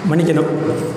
மன்னிக்கணும்.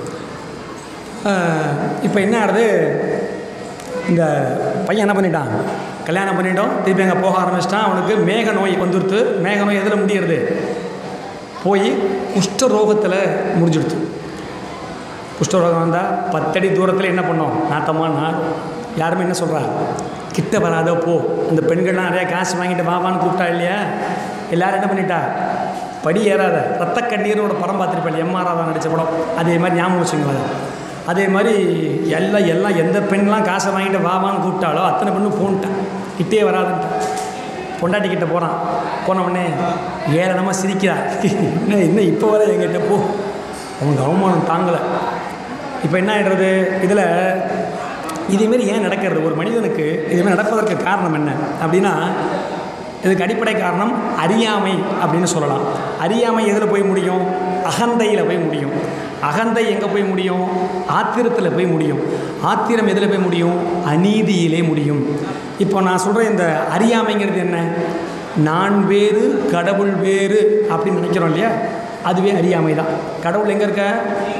இப்போ என்ன ஆகுது, இந்த பையன் என்ன பண்ணிட்டான், கல்யாணம் பண்ணிட்டோம், திருப்பி அங்கே போக ஆரம்பிச்சிட்டான். அவனுக்கு மேக நோய் வந்துடுத்து. மேக நோய் எதில் முடியறது, போய் குஷ்டரோகத்தில் முடிஞ்சிடுது. குஷ்டரோகம் வந்தால் 10 அடி தூரத்தில் என்ன பண்ணோம், நாத்தம்மா யாருமே என்ன சொல்கிறா, கிட்ட வராதோ போ. அந்த பெண்கள்லாம் நிறையா காசு வாங்கிட்டு வாவான்னு கூப்பிட்டா இல்லையா, எல்லோரும் என்ன பண்ணிட்டா, படி ஏறாத. ரத்த கண்ணீரோட படம் பார்த்துருப்பேன், எம்ஆர்ஆர் நடித்த படம். அதே மாதிரி ஞாபகம் வச்சுங்களா. அதே மாதிரி எல்லாம் எந்த பெண்லாம் காசை வாங்கிட்டு வாவான்னு கூப்பிட்டாலோ அத்தனை பெண்ணும் போன்ட்டான், கிட்டே வராதுன்ட்டான். பொண்டாட்டிக்கிட்ட போகிறான். போனவுடனே ஏளனமாக சிரிக்கிறா, என்ன இப்போ வர எங்கிட்ட போ. அவங்க அவமானம் தாங்கலை. இப்போ என்ன ஆகிடுறது, இதில் இதேமாரி ஏன் நடக்கிறது, ஒரு மனிதனுக்கு இதுமாதிரி நடப்பதற்கு காரணம் என்ன அப்படின்னா, இதுக்கு அடிப்படை காரணம் அறியாமை அப்படின்னு சொல்லலாம். அறியாமை எதில் போய் முடியும், அகந்தையில் போய் முடியும். அகந்தை எங்கே போய் முடியும், ஆத்திரத்தில் போய் முடியும். ஆத்திரம் எதில் போய் முடியும், அநீதியிலே முடியும். இப்போ நான் சொல்கிற இந்த அறியாமைங்கிறது என்ன, நான் வேறு கடவுள் வேறு அப்படின்னு நினைக்கிறோம் இல்லையா, அதுவே அறியாமை தான். கடவுள் எங்கே இருக்க,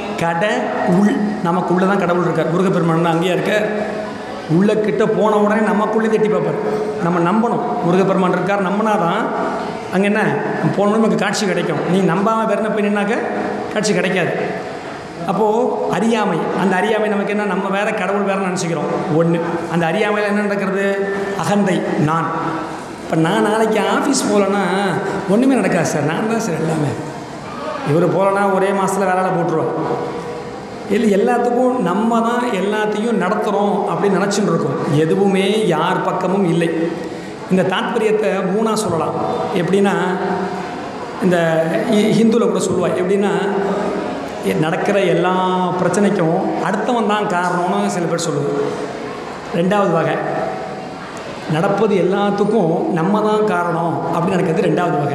உள் நமக்குள்ளே தான் கடவுள் இருக்கார். முருகப்பெருமான் தான் அங்கேயே இருக்க. உள்ளக்கிட்ட போன உடனே நமக்குள்ளே எட்டி பார்ப்பார். நம்ம நம்பணும் முருகப்பெருமான் இருக்கார், நம்பினா தான் அங்கே என்ன போனோன்னு நமக்கு காட்சி கிடைக்கும். நீ நம்பாமல் வேறு போய் நின்னாக்க காட்சி கிடைக்காது. அப்போது அறியாமை, அந்த அறியாமை நமக்கு என்ன, நம்ம வேறு கடவுள் வேறு நினச்சிக்கிறோம். ஒன்று அந்த அறியாமையில் என்ன நடக்கிறது, அகந்தை. நான் இப்போ நான் நாளைக்கு ஆஃபீஸ் போகலன்னா ஒன்றுமே நடக்காது சார், நான் தான் சார் எல்லாமே. இவர் போகலன்னா ஒரே மாதத்தில் வேலையில் போட்டுருவோம். இல்லை, எல்லாத்துக்கும் நம்ம தான் எல்லாத்தையும் நடத்துகிறோம் அப்படின்னு நினச்சிட்டு இருக்கோம். எதுவுமே யார் பக்கமும் இல்லை. இந்த தாத்பரியத்தை மூணாக சொல்லலாம். எப்படின்னா, இந்த ஹிந்துவில் கூட சொல்லுவாள், எப்படின்னா நடக்கிற எல்லா பிரச்சனைக்கும் அடுத்தவன் தான் காரணம்னு சில பேர் சொல்லுவோம். ரெண்டாவது வகை, நடப்பது எல்லாத்துக்கும் நம்ம தான் காரணம் அப்படின்னு நினைக்கிறது ரெண்டாவது வகை.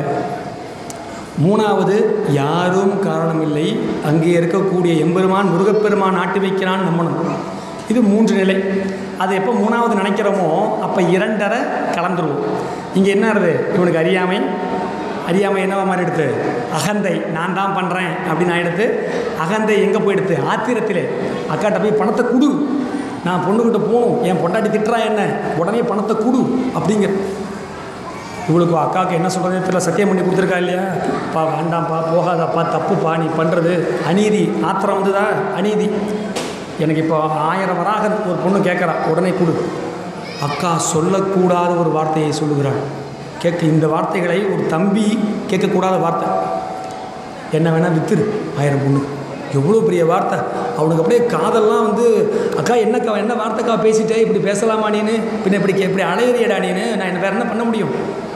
மூணாவது, யாரும் காரணம் இல்லை, அங்கே இருக்கக்கூடிய எம்பெருமான் முருகப்பெருமான் ஆட்டி வைக்கிறான் நம்பணும். இது 3 நிலை. அது எப்போ மூணாவது நினைக்கிறோமோ அப்போ 2.5 கலந்துருவோம். இங்கே என்ன ஆகுது, இவனுக்கு அறியாமை. அறியாமை என்னவா மாதிரி எடுத்து, அகந்தை, நான் தான் பண்ணுறேன் அப்படின்னு ஆகிடுது. அகந்தை எங்கே போயிடுது, ஆத்திரத்திலே அக்காட்ட போய் பணத்தை கொடு, நான் பொண்ணுக்கிட்ட போகணும், என் பொண்டாட்டி திட்டுறா என்ன, உடனே பணத்தை கொடு அப்படிங்கிற. இவளுக்கு அக்காவுக்கு என்ன சொல்கிறதே தெரியல, சத்தியம் பண்ணி கொடுத்துருக்கா இல்லையா, பா வேண்டாம்ப்பா, போகாதப்பா, தப்புப்பா, நீ பண்ணுறது அநீதி. ஆத்திரம் வந்துதா, அநீதி. எனக்கு இப்போ 1000 வராக ஒரு பொண்ணு கேட்குறா, உடனே கொடு. அக்கா சொல்லக்கூடாத ஒரு வார்த்தையை சொல்லுகிறாள். இந்த வார்த்தைகளை ஒரு தம்பி கேட்கக்கூடாத வார்த்தை. என்ன வேணால் வித்துரு 1000 பொண்ணு. எவ்வளோ பெரிய வார்த்தை. அவனுக்கு அப்படியே காதெல்லாம் வந்து, அக்கா என்னக்கா என்ன வார்த்தைக்கா பேசிட்டே, இப்படி பேசலாமா நீனு, பின்ன இப்படி அலையறியடா நீனு, நான் என்ன வேறு என்ன பண்ண முடியும்,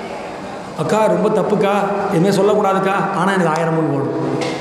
அக்கா ரொம்ப தப்புக்கா, எதுவுமே சொல்லக்கூடாதுக்கா, ஆனால் எனக்கு 1000 பொண்ணு போடும்.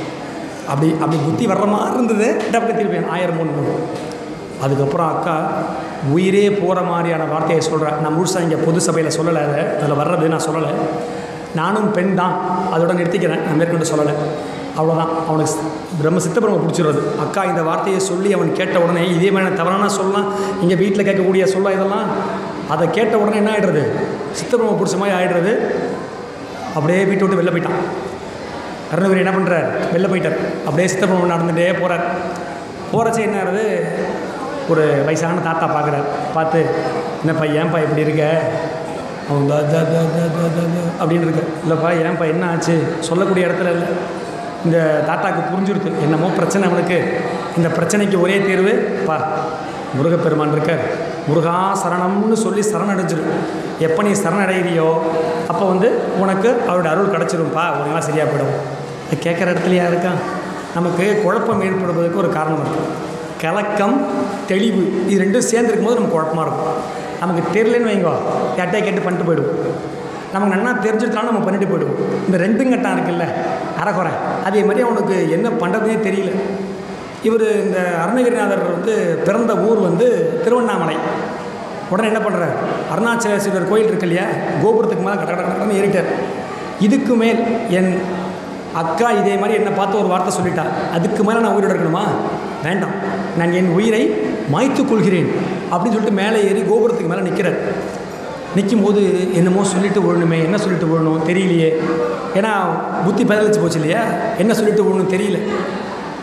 அப்படி புத்தி வர்ற மாதிரி இருந்தது. டப்பு திருப்பேன் 1000 பொண்ணு போடும். அதுக்கப்புறம் அக்கா உயிரே போகிற மாதிரியான வார்த்தையை சொல்கிறேன். நான் முழுசாக இங்கே பொது சபையில் சொல்லலை, அதில் வர்றது நான் சொல்லலை. நானும் பெண் தான், அதோட நிறுத்திக்கிறேன், நான் மேற்கொண்டு சொல்லலை. அவ்வளோதான். அவனுக்கு சித்தப்பிரம பிடிச்சிடுறது. அக்கா இந்த வார்த்தையை சொல்லி அவன் கேட்ட உடனே, இதே மாதிரி தவறான சொல்லலாம், இங்கே வீட்டில் கேட்கக்கூடிய சொல்ல இதெல்லாம், அதை கேட்ட உடனே என்ன ஆகிடுறது, சித்தப்பிரம பிடிச்ச மாதிரி ஆகிடுறது. அப்படியே வீட்டை விட்டு வெளில போயிட்டான். அருணகிரி என்ன பண்ணுறார், வெளில போயிட்டார். அப்படியே சித்தப்பிரம நடந்துகிட்டே போகிறார். போகிறச்சே என்ன ஆகுது, ஒரு வயசான தாத்தா பார்க்குறார். பார்த்து, என்னப்பா ஏன்பா இப்படி இருக்க, அவன் அப்படின்னு இருக்கு. இல்லைப்பா ஏன்பா என்ன ஆச்சு, சொல்லக்கூடிய இடத்துல இல்லை. இந்த தாத்தாவுக்கு புரிஞ்சுடுது, என்னமோ பிரச்சனை அவனுக்கு. இந்த பிரச்சனைக்கு ஒரே தீர்வு, பா முருகப்பெருமான் இருக்கார், முருகா சரணம்னு சொல்லி சரணடைஞ்சிரு. எப்போ நீ சரணடைகிறியோ அப்போ உனக்கு அவருடைய அருள் கிடச்சிரும்ப்பா, ஒரு நாள் சரியாக போயிடும். இது கேட்குற இடத்துலையா இருக்கான். நமக்கு குழப்பம் ஏற்படுவதற்கு ஒரு காரணம் இருக்குது. கலக்கம், தெளிவு, இது ரெண்டும் சேர்ந்துருக்கும் போது நமக்கு குழப்பமாக இருக்கும். நமக்கு தெரியலன்னு வைங்கோ, யார்கிட்டே கேட்டு பண்ணிட்டு போயிடுவோம். நமக்கு நல்லா தெரிஞ்சிருந்தாலும் நம்ம பண்ணிட்டு போயிடுவோம். இந்த 2 கட்டம் இருக்குல்ல, அரைக்குறை, அதே மாதிரி அவனுக்கு என்ன பண்ணுறதுனே தெரியல. இவர் இந்த அருணகிரிநாதர் பிறந்த ஊர் திருவண்ணாமலை. உடனே என்ன பண்ணுறார், அருணாச்சலேஸ்வரர் கோயில் இருக்கு இல்லையா, கோபுரத்துக்கு மேலே கடற்கடன்னு ஏறிட்டார். இதுக்கு மேல் என் அக்கா இதே மாதிரி என்னை பார்த்து ஒரு வார்த்தை சொல்லிட்டா, அதுக்கு மேலே நான் உயிரோடு இருக்கணுமா, வேண்டாம், நான் என் உயிரை மாய்த்து கொள்கிறேன் அப்படின்னு சொல்லிட்டு மேலே ஏறி கோபுரத்துக்கு மேலே நிற்கிறார். நிற்கும் போது என்னமோ சொல்லிட்டு விழணுமே, என்ன சொல்லிட்டு விழணும் தெரியலையே, ஏன்னா புத்தி பதிலளிச்சு போச்சு இல்லையா, என்ன சொல்லிட்டு விழணும் தெரியல.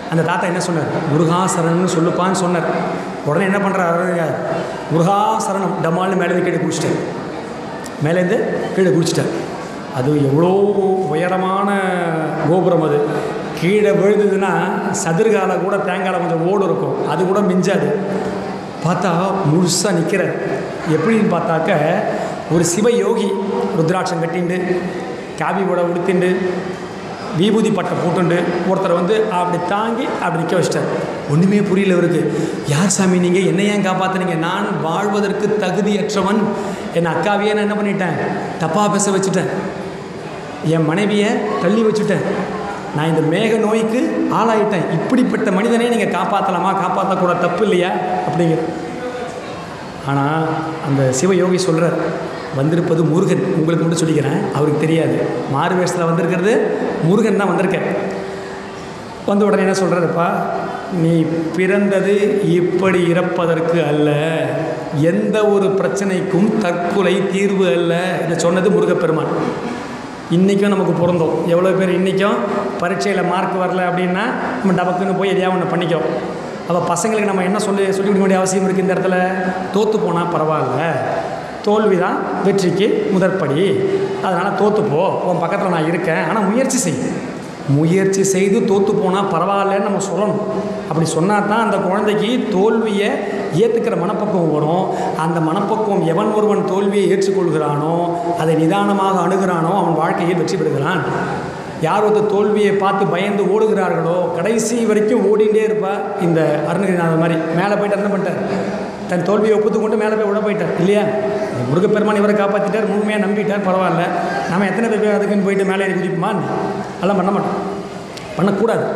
அந்த தாத்தா என்ன சொன்னார்? முருகாசரணம்னு சொல்லுப்பான்னு சொன்னார். உடனே என்ன பண்ணுறாரு? முருகாசரணம் டமால்னு மேலேருந்து கீழே குடிச்சிட்டார். மேலேருந்து கீழே குடிச்சிட்டார். அது எவ்வளோ உயரமான கோபுரம். அது கீழே விழுந்ததுன்னா சதுர்கால கூட தேங்காயில் கொஞ்சம் ஓடு இருக்கும், அது கூட மிஞ்சாது. பார்த்தா முழுசாக நிற்கிறார். எப்படின்னு பார்த்தாக்க ஒரு சிவயோகி ருத்ராட்சம் கட்டிண்டு காவி கூட உடுத்திண்டு விபூதி பட்டை போட்டுண்டு ஒருத்தரை வந்து அப்படி தாங்கி அப்படி நிற்க வச்சிட்டார். ஒன்றுமே புரியல இவருக்கு. யார் சாமி நீங்கள்? என்ன ஏன் காப்பாற்றுனீங்க? நான் வாழ்வதற்கு தகுதியற்றவன். என் அக்காவையே நான் என்ன பண்ணிட்டேன்? தப்பாக பேச வச்சுட்டேன். என் மனைவியை தள்ளி வச்சுட்டேன். நான் இந்த மேக நோய்க்கு ஆளாயிட்டேன். இப்படிப்பட்ட மனிதனே நீங்கள் காப்பாற்றலாமா? காப்பாற்றக்கூட தப்பு இல்லையா அப்படிங்கிற. ஆனால் அந்த சிவயோகி சொல்கிறார், வந்திருப்பது முருகன். உங்களுக்கு மட்டும் சொல்லிக்கிறேன், அவருக்கு தெரியாது. மாறு வேஷத்தில் வந்திருக்கிறது முருகன் தான் வந்திருக்கேன். வந்த உடனே என்ன சொல்கிறாருப்பா? நீ பிறந்தது இப்படி இறப்பதற்கு அல்ல, எந்த ஒரு பிரச்சனைக்கும் தற்கொலை தீர்வு அல்ல. இதை சொன்னது முருகப்பெருமான். இன்றைக்கும் நமக்கு பொருந்தோம். எவ்வளோ பேர் இன்றைக்கும் பரீட்சையில் மார்க் வரல அப்படின்னா நம்ம டபக்குன்னு போய் எதையாவது ஒன்று பண்ணிக்கிறோம். அப்போ பசங்களுக்கு நம்ம என்ன சொல்லி கொடுக்க வேண்டிய அவசியம் இருக்குது? இந்த இடத்துல தோற்று போனால் பரவாயில்ல, தோல்வி தான் வெற்றிக்கு முதற்படி. அதனால் தோற்றுப்போ, உன் பக்கத்தில் நான் இருக்கேன், ஆனால் முயற்சி செய். முயற்சி செய்து தோற்று போனால் பரவாயில்லன்னு நம்ம சொல்லணும். அப்படி சொன்னால் தான் அந்த குழந்தைக்கு தோல்வியை ஏற்றுக்கிற மனப்பக்குவம் வரும். அந்த மனப்பக்குவம் எவன் ஒருவன் தோல்வியை ஏற்றுக்கொள்கிறானோ, அதை நிதானமாக அணுகிறானோ, அவன் வாழ்க்கையில் வெற்றி பெறுகிறான். யார் ஒருத்தர் தோல்வியை பார்த்து பயந்து ஓடுகிறார்களோ கடைசி வரைக்கும் ஓடிண்டே இருப்பா. இந்த அருணகிரிநாதர் மாதிரி மேலே போய்ட்டு என்ன பண்ணிட்டார்? தன் தோல்வியை ஒப்புத்து கொண்டு மேலே போய் விட போயிட்டார் இல்லையா? முருகப்பெருமான் இவரை காப்பாற்றிட்டார், முழுமையாக நம்பிட்டார், பரவாயில்ல. நம்ம எத்தனை பேர் அதுக்குன்னு போயிட்டு மேலே ஏறி குதிப்போமா? அதெல்லாம் பண்ண மாட்டோம், பண்ணக்கூடாது.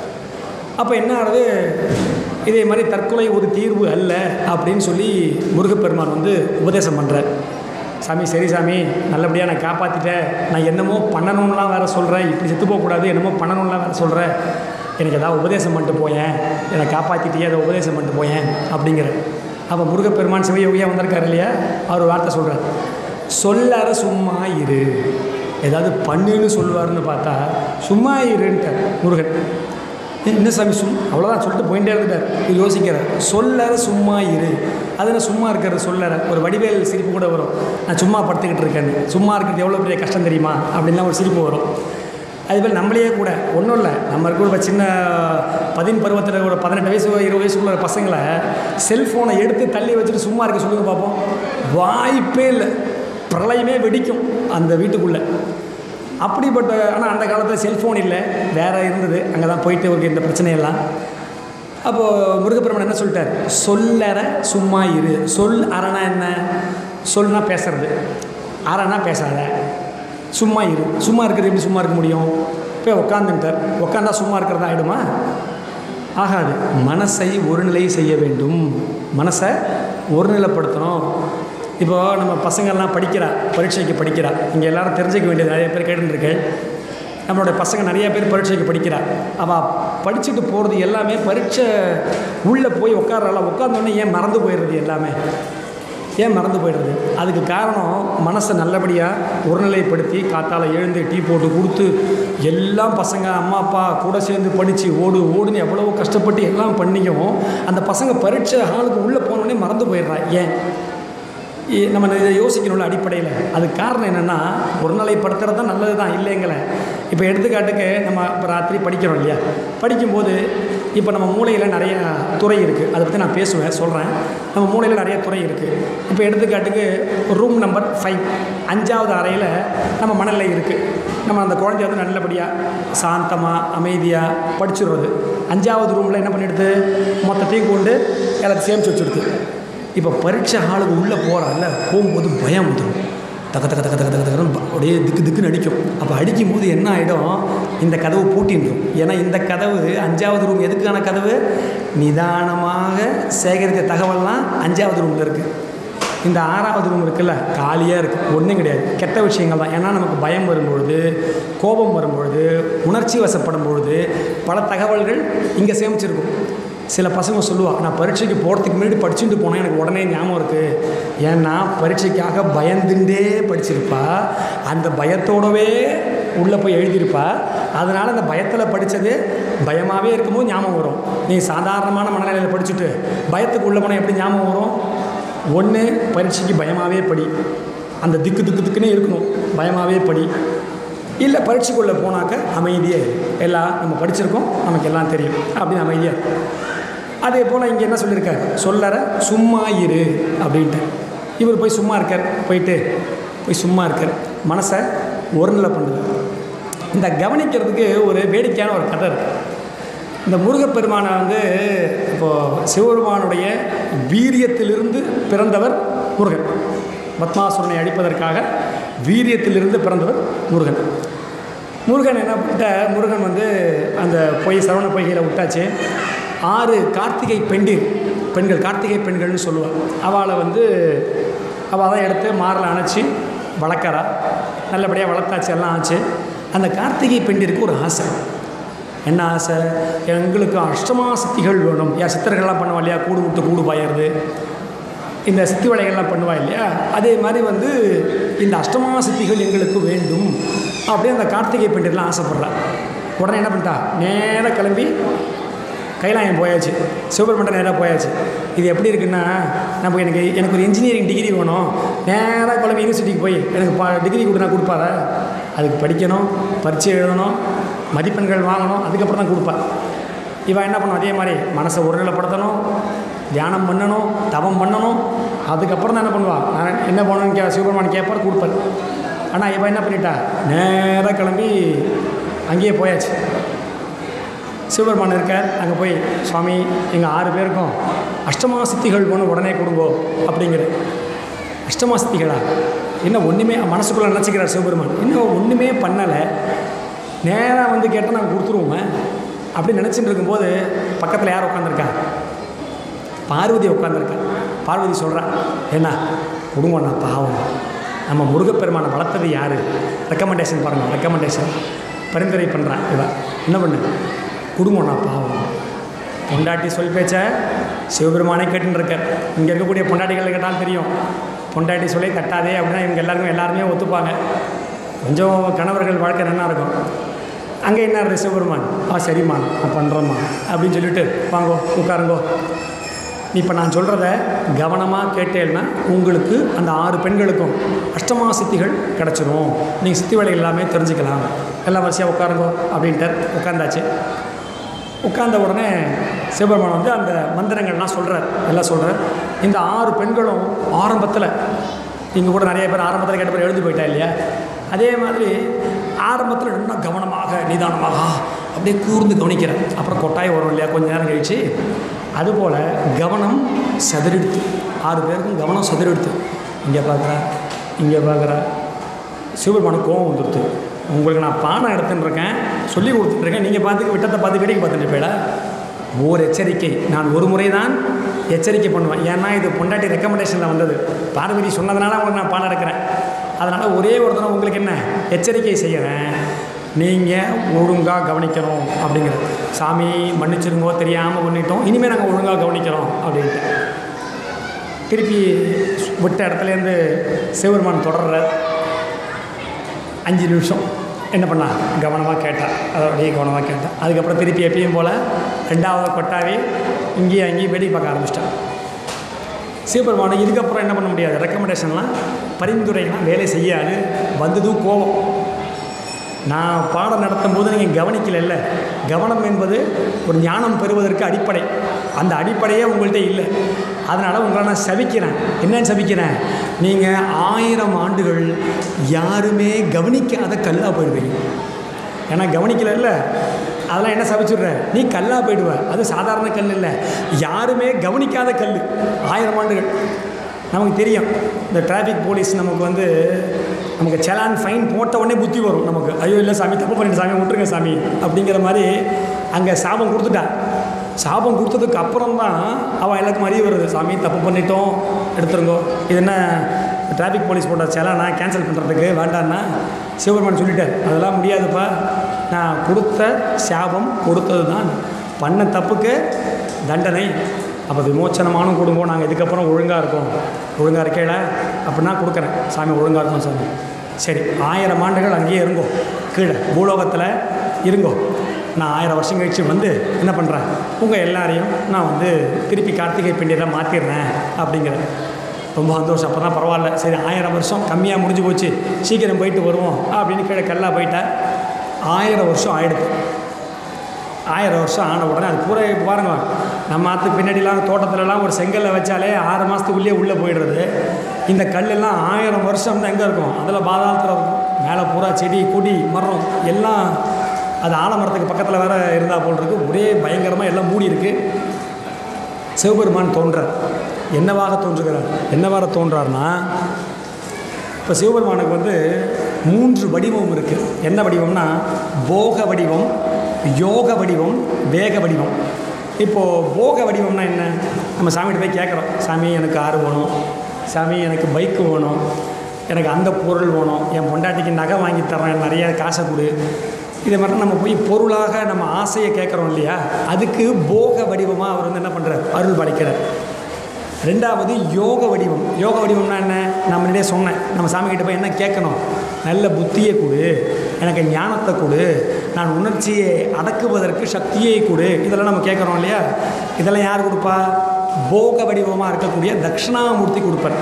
அப்போ என்ன ஆகுது? இதே மாதிரி தற்கொலை ஒரு தீர்வு அல்ல அப்படின்னு சொல்லி முருகப்பெருமான் வந்து உபதேசம் பண்ணுறார். சாமி, சரி சாமி, நல்லபடியாக நான் காப்பாற்றிட்டேன். நான் என்னமோ பண்ணணும்லாம் வேறு சொல்கிறேன், இப்படி செத்து போகக்கூடாது, என்னமோ பண்ணணும்லாம் வேறு சொல்கிறேன். எனக்கு ஏதாவது உபதேசம் பண்ணிட்டு போயேன், என்னை காப்பாற்றிட்டே அதை உபதேசம் பண்ணிட்டு போயேன் அப்படிங்கிற. அப்போ முருகப்பெருமான் சிவயோகியாக வந்திருக்காரு இல்லையா? அவர் வார்த்தை சொல்கிறார், சொல்லற சும்மா இரு. ஏதாவது பண்ணுன்னு சொல்லுவார்னு பார்த்தா சும்மா இருன்ட்டார் முருகன். என்ன சாமி அவ்வளோதான் சொல்லிட்டு போயிட்டே இருந்துட்டார். இது யோசிக்கிறார். சொல்லற சும்மா இரு. அதில் சும்மா இருக்கிறது சொல்லற. ஒரு வடிவேல் சிரிப்பு கூட வரும், நான் சும்மா படுத்துக்கிட்டு இருக்கேன்னு. சும்மா இருக்கிறது எவ்வளோ பெரிய கஷ்டம் தெரியுமா அப்படின்லாம் ஒரு சிரிப்பு வரும். அதுபோல் நம்மளையே கூட ஒன்றும் இல்லை, நம்ம இருக்கிற சின்ன 10 பருவத்தில் ஒரு 18 வயசு 20 வயசுக்குள்ள பசங்களை செல்ஃபோனை எடுத்து தள்ளி வச்சுட்டு சும்மா இருக்க சொல்லுங்க பார்ப்போம். வாய்ப்பே இல்லை, பிரளயமே வெடிக்கும் அந்த வீட்டுக்குள்ளே. அப்படிப்பட்ட. ஆனால் அந்த காலத்தில் செல்ஃபோன் இல்லை, வேறு இருந்தது. அங்கே தான் போயிட்டு ஒரு இந்த பிரச்சனையெல்லாம். அப்போது முருகப்பெருமான் என்ன சொல்லிட்டார்? சொல்லற சும்மா இரு. சொல் அறனா என்ன? சொல்னா பேசுறது, அறனா பேசாத. சும்மா இரு. சும்மா இருக்கிறது எப்படி சும்மா இருக்க முடியும்? போய் உட்காந்துட்டார். உட்காந்தா சும்மா இருக்கிறதா ஆகிடுமா? ஆகாது. மனசை ஒருநிலை செய்ய வேண்டும். மனசை ஒருநிலைப்படுத்தணும். இப்போது நம்ம பசங்கள்லாம் படிக்கிறா, பரீட்சைக்கு படிக்கிறா. இங்கே எல்லோரும் தெரிஞ்சிக்க வேண்டியது, நிறைய பேர் கேட்டுருக்கேன். நம்மளுடைய பசங்க நிறையா பேர் பரீட்சைக்கு படிக்கிறா. அவள் படிச்சுட்டு போகிறது எல்லாமே பரீட்சை உள்ளே போய் உட்காரால. உட்காந்தோடனே ஏன் மறந்து போயிடுறது? எல்லாமே ஏன் மறந்து போயிடுறது? அதுக்கு காரணம் மனசை நல்லபடியாக ஒருநிலைப்படுத்தி காத்தால் எழுந்து டீ போட்டு கொடுத்து எல்லாம் பசங்க அம்மா அப்பா கூட சேர்ந்து படித்து ஓடுன்னு எவ்வளோ கஷ்டப்பட்டு எல்லாம் பண்ணியும் அந்த பசங்க பரீட்சை ஹாலுக்கு உள்ளே போனோடனே மறந்து போயிடுறா. ஏன்? நம்ம இதை யோசிக்கணும்ல அடிப்படையில். அதுக்கு காரணம் என்னென்னா, ஒருநிலைப்படுத்துறது தான் நல்லது தான், இல்லைங்களே. இப்போ எடுத்துக்காட்டுக்கு நம்ம இப்போ ராத்திரி படிக்கிறோம் இல்லையா? படிக்கும்போது இப்போ நம்ம மூளையில் நிறைய துறை இருக்குது. அதை பற்றி நான் பேசுவேன், சொல்கிறேன். நம்ம மூளையில் நிறைய துறை இருக்குது. இப்போ எடுத்துக்காட்டுக்கு ரூம் நம்பர் 5, 5வது அறையில் நம்ம மணலை இருக்குது. நம்ம அந்த குழந்தைய வந்து நல்லபடியாக சாந்தமாக அமைதியாக படிச்சுடுறது. 5வது ரூமில் என்ன பண்ணிடுது? மொத்தத்தையும் கொண்டு எல்லாத்தையும் சேமித்து வச்சுடுது. இப்போ பரீட்சை ஹாலுக்கு உள்ளே போகிறால, போகும்போது பயம் வந்துடும். தக்க தக்க தக்க தக்க தக்க அப்படியே திக்குன்னு அடிக்கும். அப்போ அடிக்கும்போது என்ன ஆகிடும்? இந்த கதவு பூட்டின்றும். ஏன்னா இந்த கதவு 5வது ரூம் எதுக்கான கதவு? நிதானமாக சேகரித்த தகவல்லாம் 5வது ரூமில் இருக்குது. இந்த 6வது ரூம் இருக்குல்ல, காலியாக இருக்குது, ஒன்றும் கிடையாது, கெட்ட விஷயங்கள் தான். ஏன்னா நமக்கு பயம் வரும்பொழுது, கோபம் வரும்பொழுது, உணர்ச்சி வசப்படும் பொழுது பல தகவல்கள் இங்கே சேமிச்சிருக்கும். சில பசங்க சொல்லுவாள், நான் பரீட்சைக்கு போகிறதுக்கு முன்னாடி படிச்சுட்டு போனேன், எனக்கு உடனே ஞாபகம் இருக்குது. ஏன்னா பரீட்சைக்காக பயந்துட்டே படிச்சிருப்பா. அந்த பயத்தோடவே உள்ளே போய் எழுதியிருப்பா. அதனால் அந்த பயத்தில் படித்தது பயமாகவே இருக்கும்போது ஞாபகம் வரும். நீ சாதாரணமான மனநிலையில் படிச்சுட்டு பயத்துக்கு உள்ளே போனால் எப்படி ஞாபகம் வரும்? ஒன்று, பரீட்சைக்கு பயமாகவே படி, அந்த திக்குன்னே இருக்கணும், பயமாகவே படி. இல்லை பரீட்சைக்குள்ளே போனாக்க அமைதியாக எல்லாம் நம்ம படிச்சிருக்கோம், நமக்கு எல்லாம் தெரியும் அப்படின்னு அமைதியாக. அதே போல் இங்கே என்ன சொல்லியிருக்கார்? சொல்லற சும்மா இரு அப்படின்ட்டு. இவர் போய் சும்மா இருக்கார், போய் சும்மா இருக்கார், மனசை ஒருநிலை பண்ணுது. இந்த கவனிக்கிறதுக்கு ஒரு வேடிக்கையான ஒரு கதை இருக்குது. இந்த முருகப்பெருமானை வந்து இப்போது சிவபெருமானுடைய வீரியத்திலிருந்து பிறந்தவர் முருகன். பத்மாசுரனை அழிப்பதற்காக வீரியத்திலிருந்து பிறந்தவர் முருகன். முருகன் என்ன பண்ணிட்ட, முருகன் வந்து அந்த சரவண பொய்கையில் விட்டாச்சு. 6 கார்த்திகை பெண்கள் கார்த்திகை பெண்கள்னு சொல்லுவாள். அவளை வந்து அவள் தான் எடுத்து மாரில் அணைச்சி வளர்க்குறா. நல்லபடியாக வளர்த்தாச்சு, எல்லாம் ஆச்சு. அந்த கார்த்திகை பெண்டிற்கு ஒரு ஆசை. என்ன ஆசை? எங்களுக்கு அஷ்டமா சித்திகள் வேணும். சித்தர்கள்லாம் பண்ணுவா இல்லையா, கூடு விட்டு கூடு பாயறது, இந்த சித்தி வலைகள்லாம் பண்ணுவா இல்லையா, அதே மாதிரி வந்து இந்த அஷ்டமா சித்திகள் எங்களுக்கு வேண்டும் அப்படியே அந்த கார்த்திகை பெண்டிரெலாம் ஆசைப்படுறா. உடனே என்ன பண்ணிட்டா, நேராக கிளம்பி கைலாயம் போயாச்சு, சிவபெருமான் நேராக போயாச்சு. இது எப்படி இருக்குன்னா, எனக்கு ஒரு இன்ஜினியரிங் டிகிரி வேணும், நேராக கிளம்பி யூனிவர்சிட்டிக்கு போய் எனக்கு டிகிரி கொடுனா கொடுப்பாரு. அதுக்கு படிக்கணும், பரீட்சை எழுதணும், மதிப்பெண்கள் வாங்கணும், அதுக்கப்புறம் தான் கொடுப்பா. இவன் என்ன பண்ணும், அதே மாதிரி மனசை ஒருநிலைப்படுத்தணும், தியானம் பண்ணணும், தவம் பண்ணணும், அதுக்கப்புறம் தான் என்ன பண்ணுவாள், நான் என்ன பண்ணணும்னு சிவபெருமான் கேட்பார், கொடுப்பார். ஆனால் இவன் என்ன பண்ணிட்டா, நேராக கிளம்பி அங்கேயே போயாச்சு. சிவபெருமான் இருக்கார், அங்கே போய் சுவாமி எங்கள் 6 பேருக்கும் அஷ்டமா சித்திகள் ஒன்று உடனே கொடுங்கோ அப்படிங்கிற. அஷ்டமா சித்திகளா? இன்னும் ஒன்றுமே மனசுக்குள்ளே நினச்சிக்கிறார் சிவபெருமான். இன்னும் ஒன்றுமே பண்ணலை, நேராக வந்து கேட்டால் நாங்கள் கொடுத்துருவோமே அப்படி நினச்சிட்டு இருக்கும்போது பக்கத்தில் யார் உட்காந்துருக்கா? பார்வதி உட்காந்துருக்கா. பார்வதி சொல்கிறா, என்ன கொடுங்கண்ணா, பாவம் நம்ம முருகப்பெருமானை வளர்த்தது யார்? ரெக்கமெண்டேஷன் பாருங்கள், ரெக்கமெண்டேஷன் பரிந்துரை பண்ணுறான். இவன் என்ன பண்ணு, கொடுங்கண்ணா, பாவம். பொண்டாட்டி சொல் பேச்ச சிவபெருமானே கேட்டுருக்கார். இங்கே இருக்கக்கூடிய பொண்டாட்டிகள் கேட்டாலும் தெரியும், பொண்டாட்டி சொல்லி கட்டாதே அப்படின்னா இவங்க எல்லாருமே ஒத்துப்பாங்க. கொஞ்சம் கணவர்கள் வாழ்க்கை நல்லா இருக்கும். அங்கே என்ன இருக்குது சிவபெருமான், சரிம்மா நான் பண்ணுறேம்மா அப்படின்னு சொல்லிவிட்டு வாங்கோ உட்காருங்கோ. இப்போ நான் சொல்கிறத கவனமாக கேட்டேன்னா உங்களுக்கு அந்த 6 பெண்களுக்கும் அஷ்டமா சித்திகள் கிடச்சிரும், நீங்கள் சித்தி வேலைகள் எல்லாமே தெரிஞ்சுக்கலாம், எல்லாம் வரிசையாக உட்காருங்கோ அப்படின்ட்டு உட்காந்தாச்சு. உட்கார்ந்த உடனே சிவபெருமான் வந்து அந்த மந்திரங்கள்லாம் சொல்கிறார், எல்லாம் சொல்கிறார். இந்த 6 பெண்களும் ஆரம்பத்தில், இங்கே கூட நிறைய பேர் ஆரம்பத்தில் கேட்ட பேர் எழுதி போயிட்டா இல்லையா, அதே மாதிரி ஆரம்பத்தில் ரொம்ப கவனமாக நிதானமாக அப்படியே கூர்ந்து கவனிக்கிறேன். அப்புறம் கொட்டாய் வரும் இல்லையா கொஞ்சம் நேரம் கழிச்சு, அதுபோல் கவனம் சதுரெடுத்து 6 பேருக்கும் கவனம் சதுரெடுத்து இங்கே பார்க்குறா. சிவபெருமானுக்கு கோவம் வந்துடுது. உங்களுக்கு நான் பாடம் எடுத்துட்டுருக்கேன், சொல்லி கொடுத்துட்ருக்கேன், நீங்கள் விட்டத்தை பார்த்து வேடிக்கை பார்த்துட்டு போயிடா. ஓர் எச்சரிக்கை, நான் ஒரு முறை தான் எச்சரிக்கை பண்ணுவேன். ஏன்னா இது பொண்டாட்டி ரெக்கமெண்டேஷனில் வந்தது, பார்வதி சொன்னதுனால உங்களுக்கு நான் பாடம் எடுக்கிறேன். அதனால் ஒரே ஒரு தடவை உங்களுக்கு என்ன எச்சரிக்கை செய்கிறேன், நீங்கள் ஒழுங்காக கவனிக்கணும் அப்படிங்கிறது. சாமி மன்னிச்சிருங்கோ, தெரியாமல் பண்ணிட்டோம், இனிமேல் நாங்கள் ஒழுங்காக கவனிக்கிறோம் அப்படின்ட்டு. திருப்பி விட்ட இடத்துலேருந்து சிவபெருமான் தொடர்ற 5 நிமிஷம் என்ன பண்ணா, கவனமாக கேட்டான், அப்படியே கவனமாக கேட்டான். அதுக்கப்புறம் திருப்பி எப்பயும் போல் 2வது கொட்டாவே அங்கேயும் வேடிக்கை பார்க்க ஆரம்பிச்சிட்டான். சிவபெருமான் இதுக்கப்புறம் என்ன பண்ண முடியாது, ரெக்கமெண்டேஷன்லாம் பரிந்துரைலாம் வேலை செய்யாது. வந்ததும் கோபம். நான் பாடம் நடத்தும் போது நீங்கள் கவனிக்கல. கவனம் என்பது ஒரு ஞானம் பெறுவதற்கு அடிப்படை, அந்த அடிப்படையே உங்கள்கிட்ட இல்லை. அதனால் உங்களை நான் சபிக்கிறேன். என்னன்னு சபிக்கிறேன், நீங்கள் 1000 ஆண்டுகள் யாருமே கவனிக்காத கல்லாக போயிடுவீங்க. ஏன்னா கவனிக்கல, அதெல்லாம் என்ன சபிச்சுடுற, நீ கல்லாக போயிடுவ. அது சாதாரண கல் இல்லை, யாருமே கவனிக்காத கல். 1000 ஆண்டுகள். நமக்கு தெரியும், இந்த டிராஃபிக் போலீஸ் நமக்கு செலான் ஃபைன் போட்ட உடனே புத்தி வரும் நமக்கு. ஐயோ இல்லை சாமி, தப்பு பண்ணிட்டு சாமி, விட்டுருங்க சாமி அப்படிங்கிற மாதிரி. அங்கே சாபம் கொடுத்துட்டா. சாபம் கொடுத்ததுக்கு அப்புறம் தான் அவள் எல்லாருக்கும் அறிய வருது, சாமி தப்பு பண்ணிட்டோம், எடுத்துருங்கோ. இது என்ன டிராஃபிக் போலீஸ் போட்ட செலானா கேன்சல் பண்ணுறதுக்கு வேண்டான்னா சிவபெருமான் சொல்லிட்டார், அதெல்லாம் முடியாதுப்பா, நான் கொடுத்த சாபம் கொடுத்தது தான், பண்ண தப்புக்கு தண்டனை, அப்போ விமோச்சனமானும் கொடுங்கோ, நாங்கள் இதுக்கப்புறம் ஒழுங்காக இருக்கோம், ஒழுங்காக இருக்கேல அப்படின்னா கொடுக்குறேன் சாமி, ஒழுங்காக இருக்கும் சாமி சரி 1000 ஆண்டுகள் அங்கேயே இருங்கோ, கீழே பூலோகத்தில் இருங்கோ, நான் 1000 வருஷம் கழிச்சு வந்து என்ன பண்ணுறேன், உங்கள் எல்லாரையும் நான் வந்து திருப்பி கார்த்திகை பெண்டியெல்லாம் மாற்றிடுறேன் அப்படிங்கிறேன். ரொம்ப சந்தோஷம். அப்போ தான் பரவாயில்ல, சரி 1000 வருஷம் கம்மியாக முடிஞ்சு போச்சு, சீக்கிரம் போயிட்டு வருவோம் அப்படின்னு கீழே கல்லா போயிட்டேன். 1000 வருஷம் ஆகிடுது. 1000 வருஷம் ஆன உடனே அது பூரா பாருங்க, நம்ம ஆற்றுக்கு பின்னாடிலாம் தோட்டத்துலலாம் ஒரு செங்கல்லை வச்சாலே 6 மாதத்துக்குள்ளேயே உள்ளே போயிடுறது. இந்த கல்லெல்லாம் 1000 வருஷம் தான் எங்கே இருக்கும், அதில் பாதாளத்தில் இருக்கும். மேலே பூரா செடி கொடி மரம் எல்லாம், அது ஆலமரத்துக்கு பக்கத்தில் வேறு இருந்தால் போல் இருக்குது. ஒரே பயங்கரமாக எல்லாம் மூடி இருக்குது. சிவபெருமான் தோன்றார். என்னவாக தோன்றுகிறார்? என்னவாக தோன்றார்னா, இப்போ சிவபெருமானுக்கு வந்து 3 வடிவம் இருக்குது. என்ன வடிவம்னா, போக வடிவம், யோக வடிவம், வேக வடிவம். இப்போது போக வடிவம்னா என்ன? நம்ம சாமிகிட்ட போய் கேட்குறோம், சாமி எனக்கு காரு வேணும், சாமி எனக்கு பைக்கு வேணும், எனக்கு அந்த பொருள் வேணும், என் பொண்டாட்டிக்கு நகை வாங்கி தர்றேன், நிறைய காசை கொடு. இதை மாதிரி நம்ம போய் பொருளாக நம்ம ஆசையை கேட்குறோம் இல்லையா, அதுக்கு போக வடிவமாக அவர் வந்து என்ன பண்ணுறார், அருள் படைக்கிறார். 2வது யோக வடிவம். யோக வடிவம்னா என்ன? நான் முன்னாடியே சொன்னேன், நம்ம சாமிக்கிட்ட போய் என்ன கேட்கணும், நல்ல புத்தியை கொடு, எனக்கு ஞானத்தை கொடு, நான் உணர்ச்சியை அடக்குவதற்கு சக்தியை கொடு, இதெல்லாம் நம்ம கேட்குறோம் இல்லையா. இதெல்லாம் யார் கொடுப்பா? போக வடிவமாக இருக்கக்கூடிய தட்சிணாமூர்த்தி கொடுப்பார்.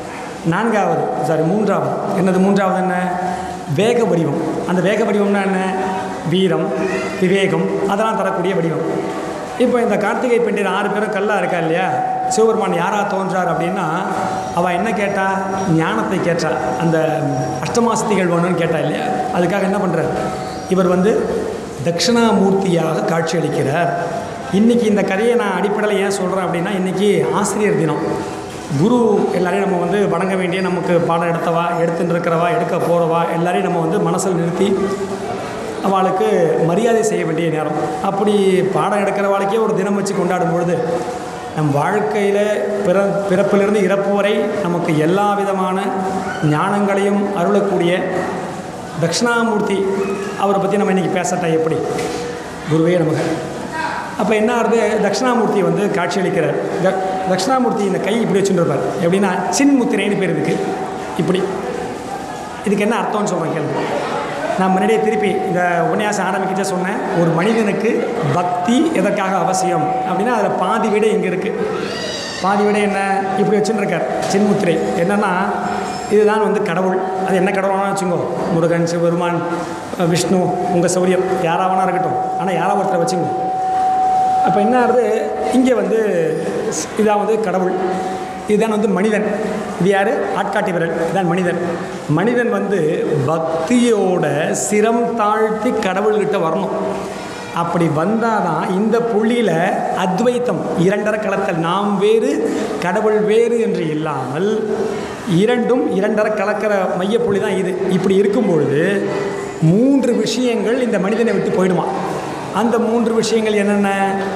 3வது என்னது? 3வது என்ன? வேக வடிவம். அந்த வேக வடிவம்னா என்ன? வீரம், விவேகம், அதெல்லாம் தரக்கூடிய வடிவம். இப்போ இந்த கார்த்திகை பெண்டியர் 6 பேரும் கல்லாக இருக்கா இல்லையா, சிவபெருமான் யாராக தோன்றார் அப்படின்னா, அவள் என்ன கேட்டா? ஞானத்தை கேட்டா. அந்த அஷ்டமாஸ்திகள் வேணும்னு கேட்டா இல்லையா, அதுக்காக என்ன பண்ணுறார், இவர் வந்து தட்சிணாமூர்த்தியாக காட்சியளிக்கிறார். இன்றைக்கி இந்த கதையை நான் அடிப்படையில் ஏன் சொல்கிறேன் அப்படின்னா, இன்றைக்கி ஆசிரியர் தினம். குரு எல்லாரையும் நம்ம வந்து வணங்க வேண்டிய, நமக்கு பாடம் எடுத்தவா, எடுத்துட்டு இருக்கிறவா, எடுக்க போகிறவா எல்லாரையும் நம்ம வந்து மனசில் நிறுத்தி அவளுக்கு மரியாதை செய்ய வேண்டிய நேரம். அப்படி பாடம் எடுக்கிறவாளுக்கே ஒரு தினம் வச்சு கொண்டாடும் பொழுது, நம் வாழ்க்கையில் பிறப்பிலிருந்து இறப்பு வரை நமக்கு எல்லா விதமான ஞானங்களையும் அருளக்கூடிய தட்சிணாமூர்த்தி அவரை பற்றி நம்ம இன்றைக்கி பேசட்டா எப்படி? குருவே நமக்கு. அப்போ என்ன ஆகுது, தட்சிணாமூர்த்தி வந்து காட்சியளிக்கிறார். தட்சிணாமூர்த்தி இந்த கை இப்படி வச்சுருப்பார். எப்படின்னா சின்முத்திரைன்னு பேர் இதுக்கு. இப்படி இதுக்கு என்ன அர்த்தம்னு சொல்கிறேன் கேள்வி. நான் முன்னாடியே திருப்பி இந்த உபன்யாசம் ஆரம்பிக்கிட்டே சொன்னேன், ஒரு மனிதனுக்கு பக்தி எதற்காக அவசியம் அப்படின்னா, அதில் பாதி விட இங்கே இருக்குது. பாதி விட என்ன? இப்படி வச்சுருக்கார் சின்முத்திரை. என்னென்னா, இதுதான் வந்து கடவுள். அது என்ன கடவுளானா வச்சுங்கோ, முருகன், சிவபெருமான், விஷ்ணு, உங்கள் சௌரியம் யாராவனா இருக்கட்டும், ஆனால் யாராவது ஒருத்தரை வச்சுங்கோ. அப்போ என்ன ஆகுது, இங்கே வந்து இதான் வந்து கடவுள், இதுதான் வந்து மனிதன். இது யார்? ஆட்காட்டி விரல். இதுதான் மனிதன். மனிதன் வந்து பக்தியோட சிரம் தாழ்த்தி கடவுள்கிட்ட வரணும். அப்படி வந்தால் தான் இந்த புள்ளியில் அத்வைத்தம், 2 கலத்தல், நாம் வேறு கடவுள் வேறு என்று இல்லாமல் இரண்டும் 2 கலக்கிற மையப்புள்ளி தான் இது. இப்படி இருக்கும் பொழுது 3 விஷயங்கள் இந்த மனிதனை விட்டு போயிடுமா. அந்த 3 விஷயங்கள் என்னென்ன?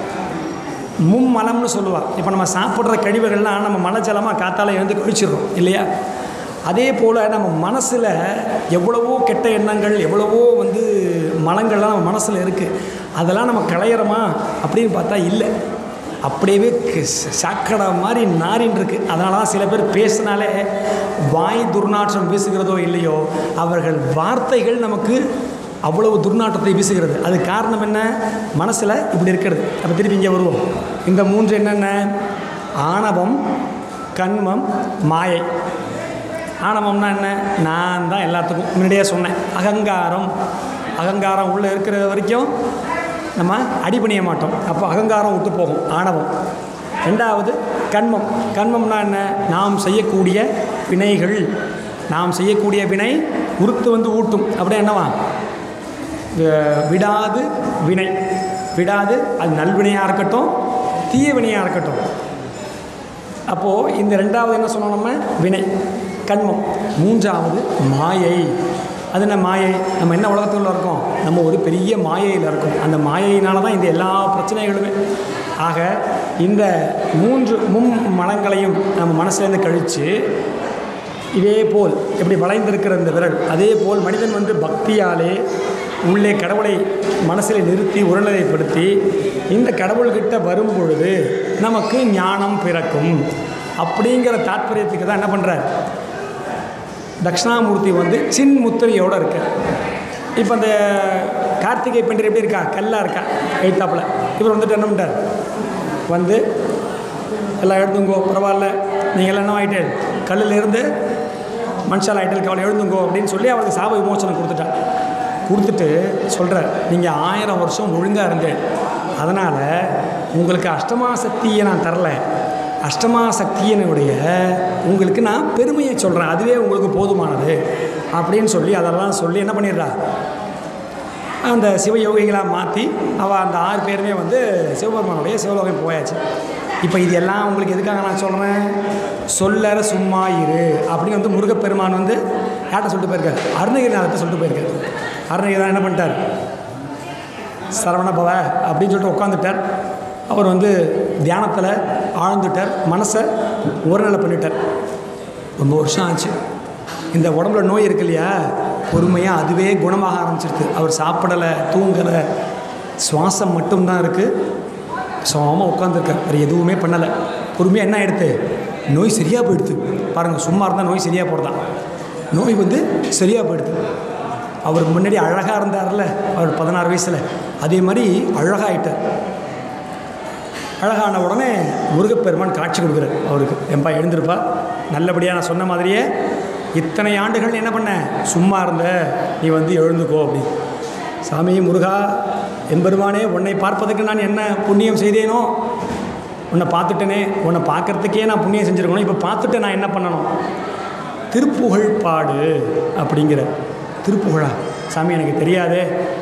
மும்மலம்னு சொல்லுவாள். இப்போ நம்ம சாப்பிட்ற கழிவுகள்லாம் நம்ம மலஜலமாக காத்தால் எழுந்து கழிச்சிடுறோம் இல்லையா. அதே போல் நம்ம மனசில் எவ்வளவோ கெட்ட எண்ணங்கள், எவ்வளவோ வந்து மலங்கள்லாம் நம்ம மனசில் இருக்குது. அதெல்லாம் நம்ம களையிறோமா அப்படின்னு பார்த்தா இல்லை. அப்படியே சாக்கடை மாதிரி நாரின்னு இருக்குது. அதனால தான் சில பேர் பேசினாலே வாய் துர்நாற்றம் வீசுகிறதோ இல்லையோ, அவர்கள் வார்த்தைகள் நமக்கு அவ்வளவு துர்நாற்றத்தை வீசுகிறது. அது காரணம் என்ன? மனசில் இப்படி இருக்கிறது. அப்போ திருப்பி இங்கே வருவோம். இந்த 3 என்னென்ன? ஆணவம், கண்மம், மாயை. ஆணவம்னா என்ன? நான் தான் எல்லாத்துக்கும் முன்னாடியே சொன்னேன். அகங்காரம். அகங்காரம் உள்ளே இருக்கிற வரைக்கும் நம்ம அடிபணிய மாட்டோம். அப்போ அகங்காரம் விட்டு போகும், ஆணவம். 2வது கண்மம். கண்மம்னா என்ன? நாம் செய்யக்கூடிய வினைகள். நாம் செய்யக்கூடிய வினை உறுத்து வந்து ஊட்டும். அப்படியே என்னவா? விடாது வினை. விடாது, அது நல்வினையாக இருக்கட்டும், தீய வினையாக இருக்கட்டும். அப்போது இந்த 2வது என்ன சொன்னோம் நம்ம? வினை, கண்மம். 3வது மாயை. அது என்ன மாயை? நம்ம என்ன உலகத்தில் இருக்கோம்? நம்ம ஒரு பெரிய மாயையில் இருக்கோம். அந்த மாயையினால தான் இந்த எல்லா பிரச்சனைகளுமே. ஆக இந்த 3 மும்மலங்களையும் நம்ம மனசுலேருந்து கழித்து, இதே போல் எப்படி வளைந்திருக்கிற இந்த விரல், அதே போல் மனிதன் வந்து பக்தியாலே உள்ளே கடவுளை மனசில் நிறுத்தி ஒருநிலைப்படுத்தி இந்த கடவுள்கிட்ட வரும் பொழுது நமக்கு ஞானம் பிறக்கும் அப்படிங்கிற தாற்பயத்துக்கு தான் என்ன பண்ணுறார்? தட்சிணாமூர்த்தி வந்து சின்முத்திரையோடு இருக்க. இப்போ அந்த கார்த்திகை பெண்டர் எப்படி இருக்கா, கல்லாக இருக்கா எழுத்தாப்பில். இவர் வந்துட்டு என்ன பண்ணிட்டார், வந்து எல்லாம் எழுதுங்கோ, பரவாயில்ல நீங்கள் எல்லாம் என்ன ஆகிட்டே கல்லிலேருந்து மனுஷால் ஆகிட்டல் கவலை எழுதுங்கோ அப்படின்னு சொல்லி அவருக்கு சாப விமோசனம் கொடுத்துட்டு சொல்கிறார், நீங்கள் 1000 வருஷம் ஒழுங்காக இருந்தேன், அதனால் உங்களுக்கு அஷ்டமா சக்தியை நான் தரல, அஷ்டமா சக்தியினுடைய உங்களுக்கு நான் பெருமையை சொல்கிறேன், அதுவே உங்களுக்கு போதுமானது அப்படின்னு சொல்லி அதெல்லாம் சொல்லி என்ன பண்ணிடுறா, அந்த சிவயோகிகளாக மாற்றி அவள் அந்த 6 பேருமே வந்து சிவபெருமானுடைய சிவலோகம் போயாச்சு. இப்போ இது எல்லாம் உங்களுக்கு எதுக்காக நான் சொல்கிறேன், சொல்லற சும்மா இரு அப்படின்னு வந்து முருகப்பெருமான் வந்து யார்கிட்ட சொல்லிட்டு போயிருக்காரு, அருணகிரிநாதத்தை சொல்லிட்டு போயிருக்காரு. அருணகிரிநாதன் என்ன பண்ணிட்டார், சரவண பவ அப்படின்னு சொல்லிட்டு உட்காந்துட்டார். அவர் வந்து தியானத்தில் ஆழ்ந்துட்டார், மனசை ஒருநிலை பண்ணிட்டார். ரொம்ப வருஷம் ஆச்சு. இந்த உடம்புல நோய் இருக்கு இல்லையா, பொறுமையாக அதுவே குணமாக ஆரம்பிச்சிருக்கு. அவர் சாப்பிடலை, தூங்கலை, சுவாசம் மட்டும்தான் இருக்குது. சும்மா உட்காந்துருக்கார், வேறு எதுவுமே பண்ணலை. பொறுமையாக என்ன ஆகிடுது, நோய் சரியாக போயிடுது. பாருங்கள், சும்மா இருந்தால் நோய் சரியாக போடுதான், நோய் வந்து சரியாக போயிடுது. அவர் முன்னாடி அழகாக இருந்தார்ல, அவர் 16 வயசில், அதே மாதிரி அழகாகிட்டார். அழகான உடனே முருகப்பெருமான் காட்சி கொடுக்குறார் அவருக்கு, எம்பா எழுந்திருப்பா, நல்லபடியாக நான் சொன்ன மாதிரியே இத்தனை ஆண்டுகள் என்ன பண்ண, சும்மா இருந்த, நீ வந்து எழுந்துக்கோ அப்படி. சாமி முருகா, எம்பெருமானே, உன்னை பார்ப்பதற்கு நான் என்ன புண்ணியம் செய்தேனோ, உன்னை பார்த்துட்டேனே, உன்னை பார்க்குறதுக்கே நான் புண்ணியம் செஞ்சுருக்கணும், இப்போ பார்த்துட்டு நான் என்ன பண்ணணும், திருப்புகழ் பாடு அப்படிங்கிற. திருப்புகழா சாமி, எனக்கு தெரியாதே,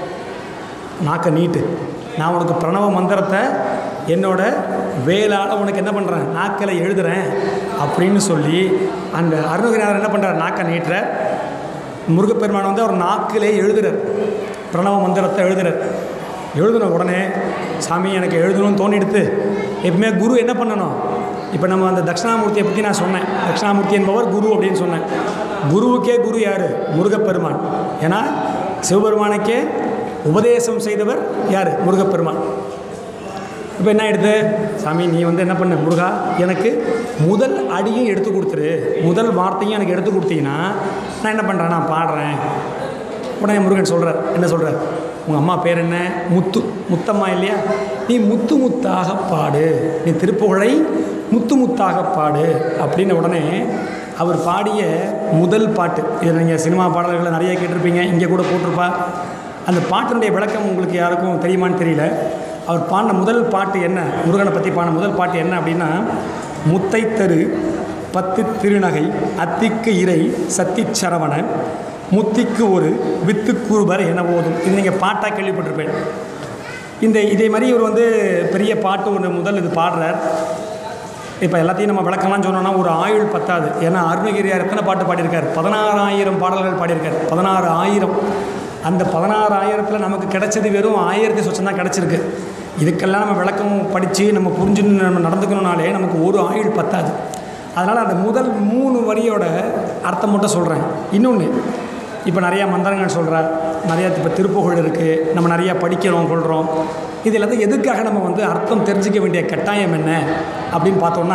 நாக்க நீட்டு, நான் உனக்கு பிரணவ மந்திரத்தை என்னோட வேளால் உனக்கு என்ன பண்ணுறேன், நாக்கில் எழுதுகிறேன் அப்படின்னு சொல்லி அந்த அருணகிரிநாதர் என்ன பண்ணுறார், நாக்கை நீட்டுற. முருகப்பெருமான் வந்து அவர் நாக்கிலே எழுதுகிறார், பிரணவ மந்திரத்தை எழுதுகிறார். எழுதின உடனே சாமி எனக்கு எழுதணும்னு தோணிடுத்து. எப்பவுமே குரு என்ன பண்ணணும், இப்போ நம்ம அந்த தட்சிணாமூர்த்தியை பற்றி நான் சொன்னேன், தட்சிணாமூர்த்தி என்பவர் குரு அப்படின்னு சொன்னேன். குருவுக்கே குரு யார், முருகப்பெருமான். ஏன்னா சிவபெருமானுக்கே உபதேசம் செய்தவர் யார், முருகப்பெருமான். இப்போ என்ன ஆகிடுது, சாமி நீ வந்து என்ன பண்ண முருகா, எனக்கு முதல் அடியும் எடுத்து கொடுத்துரு, முதல் வார்த்தையும் எனக்கு எடுத்து கொடுத்தீங்கன்னா நான் என்ன பண்ணுறேன், நான் பாடுறேன். உடனே முருகன் சொல்கிறார், என்ன சொல்கிறார், உங்கள் அம்மா பேர் என்ன, முத்தம்மா இல்லையா, நீ முத்து முத்தாக பாடு, நீ திருப்புகழை முத்து முத்தாக பாடு அப்படின்னு. உடனே அவர் பாடிய முதல் பாட்டு, இதை நீங்கள் சினிமா பாடல்களை நிறைய கேட்டிருப்பீங்க, இங்கே கூட போட்டிருப்பா. அந்த பாட்டினுடைய விளக்கம் உங்களுக்கு யாருக்கும் தெரியுமான்னு தெரியல. அவர் பாடின முதல் பாட்டு என்ன, முருகனை பற்றி பாடின முதல் பாட்டு என்ன அப்படின்னா, முத்தை தரு 10 திருநகை அத்திக்கு இறை சத்தி சரவண முத்திக்கு ஒரு வித்து கூறுபர் என போதும். இது நீங்கள் பாட்டாக கேள்விப்பட்டிருப்பேன். இதே மாதிரி இவர் வந்து பெரிய பாட்டு ஒன்று முதல் இது பாடுறார். இப்போ எல்லாத்தையும் நம்ம விளக்கம்லாம் சொன்னோன்னா ஒரு ஆயுள் பத்தாது. ஏன்னா அருணகிரியார் எத்தனை பாட்டு பாடியிருக்கார், 16,000 பாடல்கள் பாடியிருக்கார், 16,000. அந்த 16,000த்தில் நமக்கு கிடைச்சது வெறும் 1000 சொச்சம் தான் கிடச்சிருக்கு. இதுக்கெல்லாம் நம்ம விளக்கம் படித்து நம்ம புரிஞ்சுன்னு நம்ம நடந்துக்கணுனாலே நமக்கு ஒரு ஆயுள் பத்தாது. அதனால் அந்த முதல் 3 வரியோட அர்த்தம் மட்டும் சொல்கிறேன். இன்னொன்று, இப்போ நிறையா மந்திரங்கள் சொல்கிறார், நிறையா இப்போ திருப்புகழ் இருக்குது, நம்ம நிறையா படிக்கிறோம் கொள்கிறோம். இது எல்லாத்தையும் எதுக்காக நம்ம வந்து அர்த்தம் தெரிஞ்சிக்க வேண்டிய கட்டாயம் என்ன அப்படின்னு பார்த்தோம்னா,